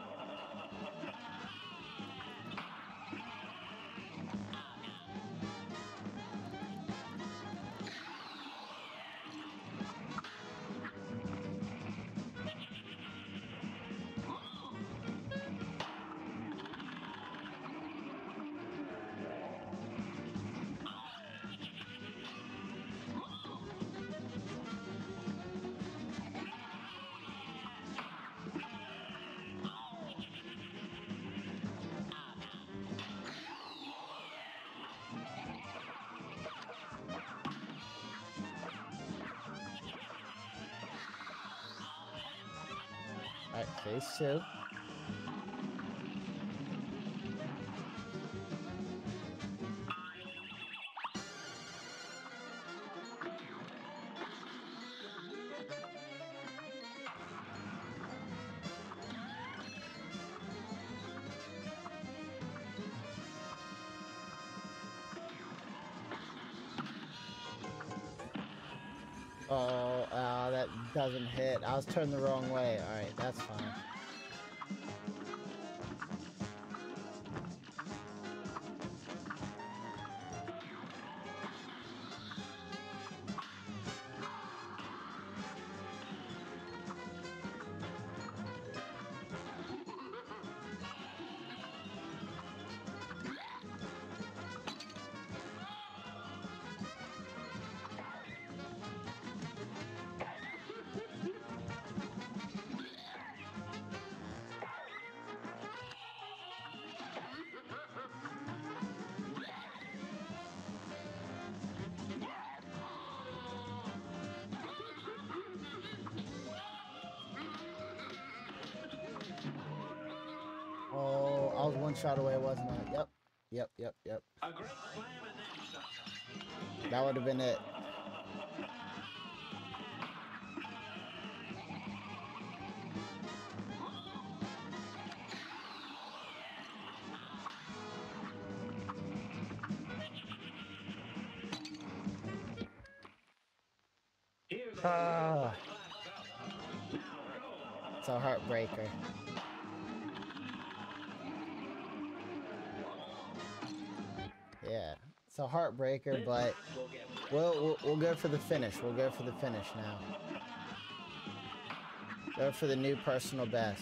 All right, phase 2. Oh, that doesn't hit. I was turned the wrong way. All right, that's fine. Oh, I was one shot away, wasn't I? Yep. Yep, yep, yep. a great slam and then some. That would have been it. Ah, it's a heartbreaker. Yeah, it's a heartbreaker, but we'll go for the finish. We'll go for the finish now. Go for the new personal best.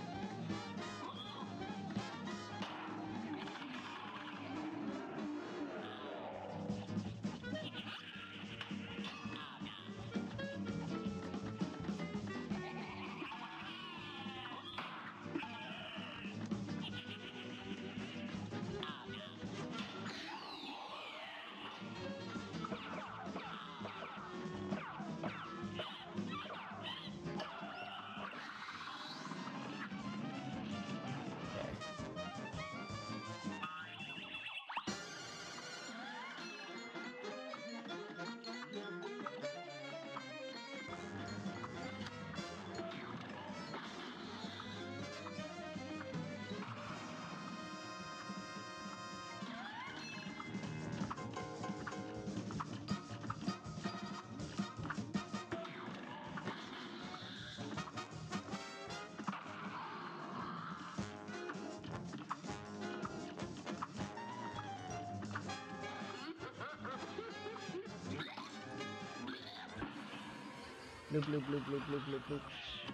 Bloop, bloop, bloop, bloop, bloop, bloop, bloop.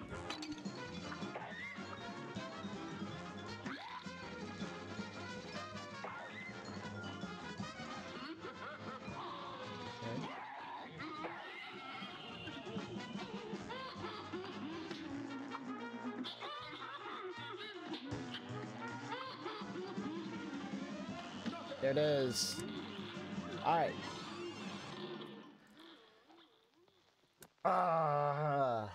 Okay. There it is. All right. Ah.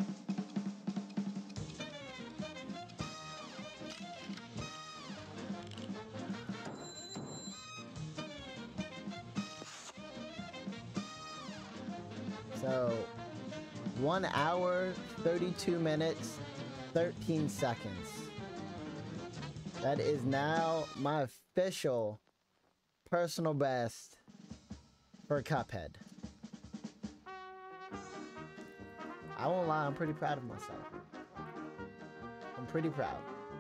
So, 1 hour, 32 minutes, 13 seconds. That is now my official personal best for Cuphead. I won't lie, I'm pretty proud of myself. I'm pretty proud.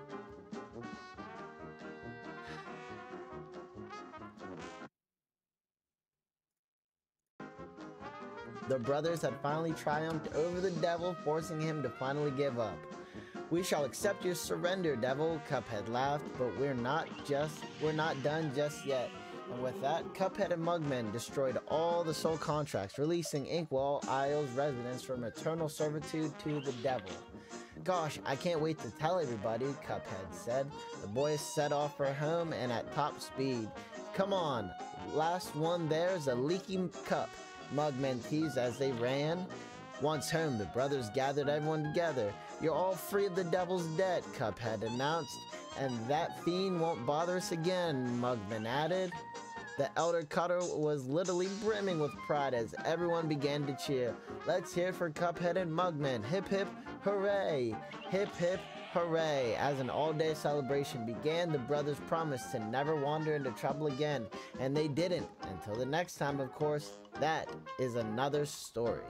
The brothers had finally triumphed over the devil, forcing him to finally give up. "We shall accept your surrender, devil," Cuphead laughed, "but we're not done just yet." And with that, Cuphead and Mugman destroyed all the soul contracts, releasing Inkwell Isle's residents from eternal servitude to the devil. "Gosh, I can't wait to tell everybody," Cuphead said. The boys set off for home and at top speed. "Come on, last one there's a leaky cup," Mugman teased as they ran. Once home, the brothers gathered everyone together. "You're all free of the devil's debt," Cuphead announced. "And that fiend won't bother us again," Mugman added. The Elder Cutter was literally brimming with pride as everyone began to cheer. "Let's hear it for Cuphead and Mugman. Hip hip hooray! Hip hip hooray!" As an all-day celebration began, the brothers promised to never wander into trouble again. And they didn't. Until the next time, of course. That is another story.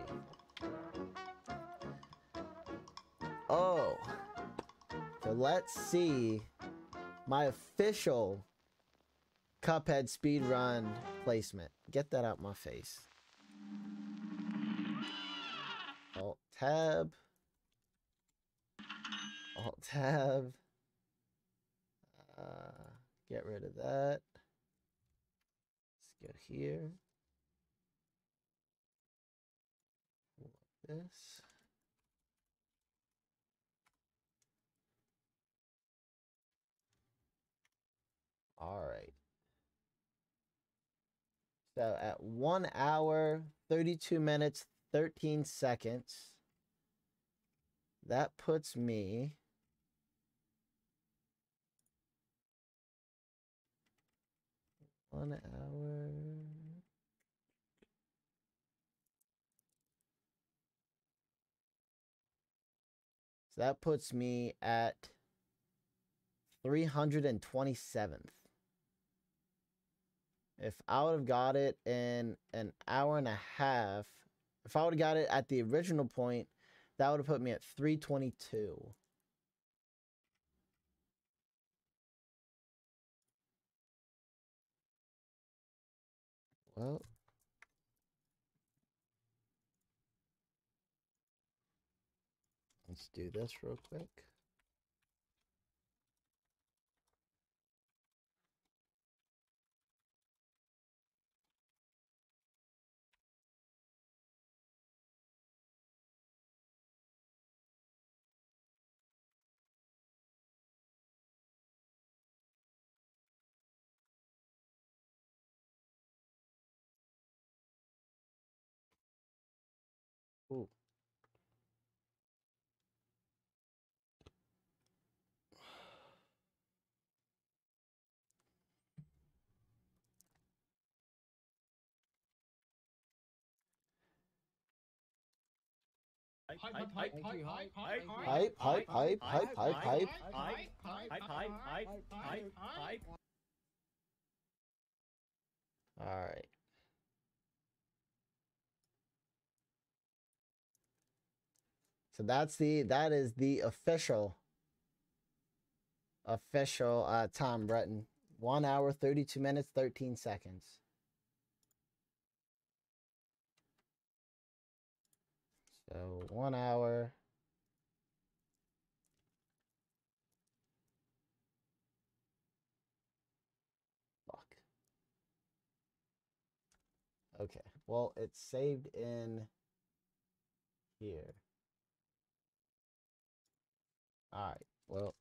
Oh. So let's see my official Cuphead speedrun placement. Get that out my face. Alt tab. Alt tab. Get rid of that. Let's go here. This. All right. So at 1 hour, 32 minutes, 13 seconds, that puts me one hour. So that puts me at 327th. If I would have got it in an hour and a half, If I would have got it at the original point, that would have put me at 322. Well, let's do this real quick. Ooh. Hype, hype, hype, hype, hype, hype. All right. So that is the official Tom Breton. 1 hour, 32 minutes, 13 seconds. So 1 hour. Fuck. Okay. Well, it's saved in here. All right. Well,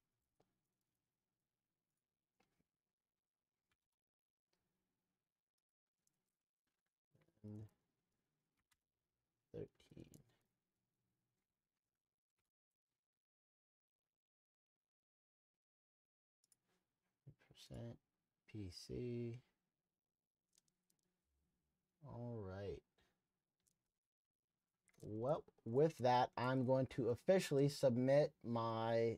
and 13. Percent PC. All right. Well, with that, I'm going to officially submit my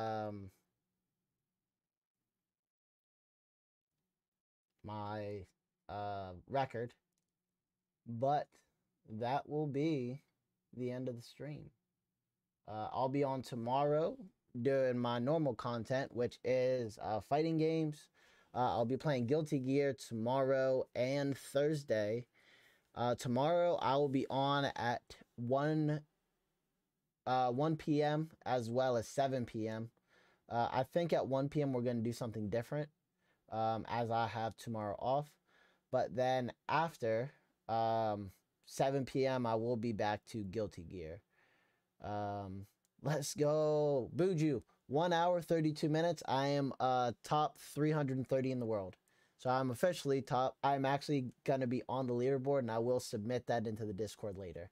record, but that will be the end of the stream. I'll be on tomorrow doing my normal content, which is fighting games. I'll be playing Guilty Gear tomorrow and Thursday. Tomorrow I will be on at 1 p.m. as well as 7 p.m. I think at 1 p.m. we're going to do something different, as I have tomorrow off. But then after 7 p.m. I will be back to Guilty Gear. Let's go. Buju. 1 hour, 32 minutes. I am top 330 in the world. So I'm officially top. I'm actually going to be on the leaderboard, and I will submit that into the Discord later.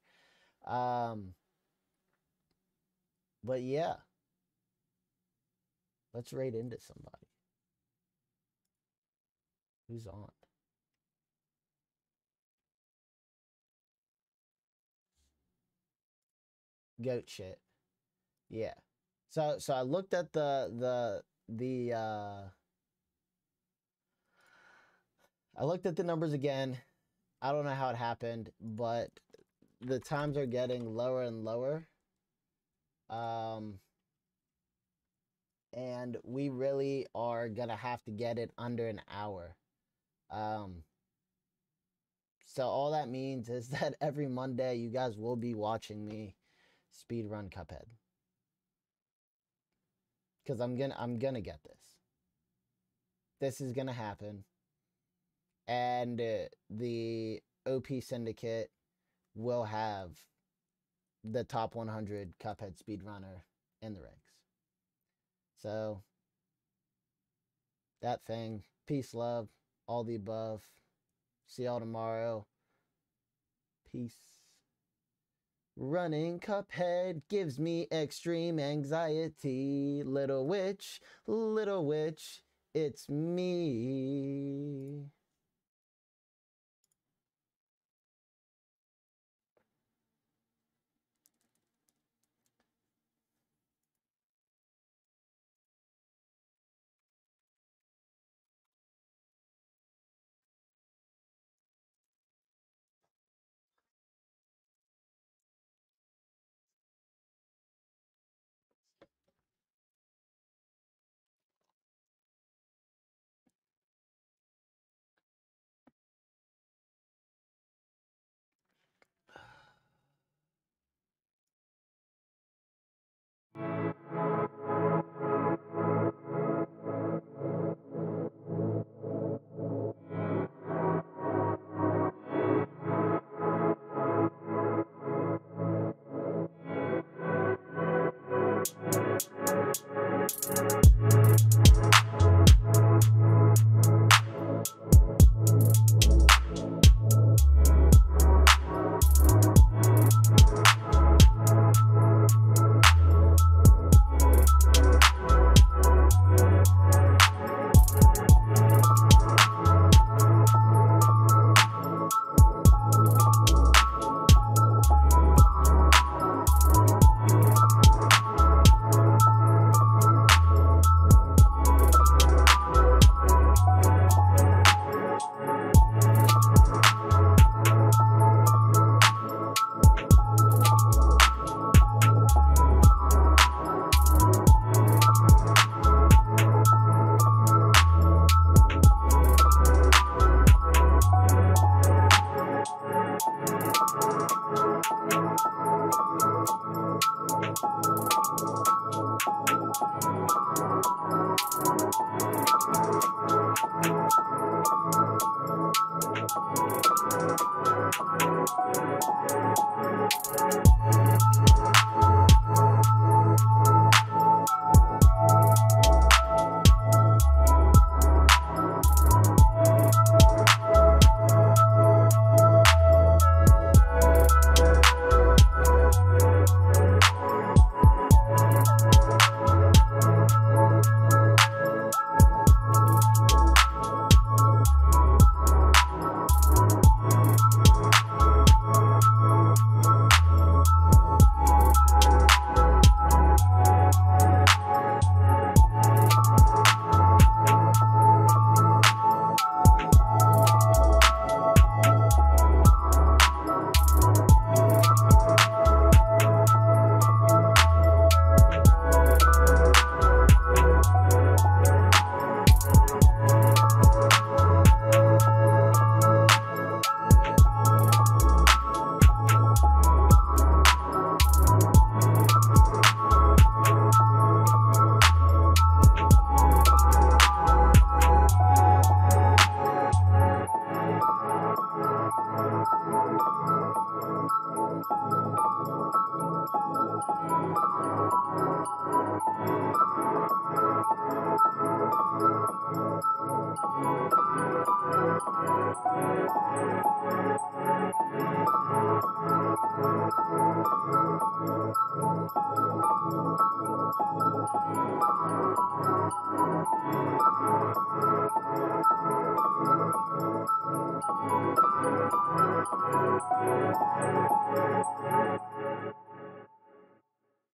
But yeah. Let's raid into somebody. Who's on? Goat shit. Yeah. So I looked at the I looked at the numbers again. I don't know how it happened, but the times are getting lower and lower. And we really are gonna have to get it under an hour. So all that means is that every Monday you guys will be watching me speedrun Cuphead. Because I'm gonna get this. This is gonna happen. And the OP Syndicate will have the top 100 Cuphead speedrunner in the ranks. So that thing, peace, love, all the above. See y'all tomorrow. Peace. Running Cuphead gives me extreme anxiety. Little witch, it's me.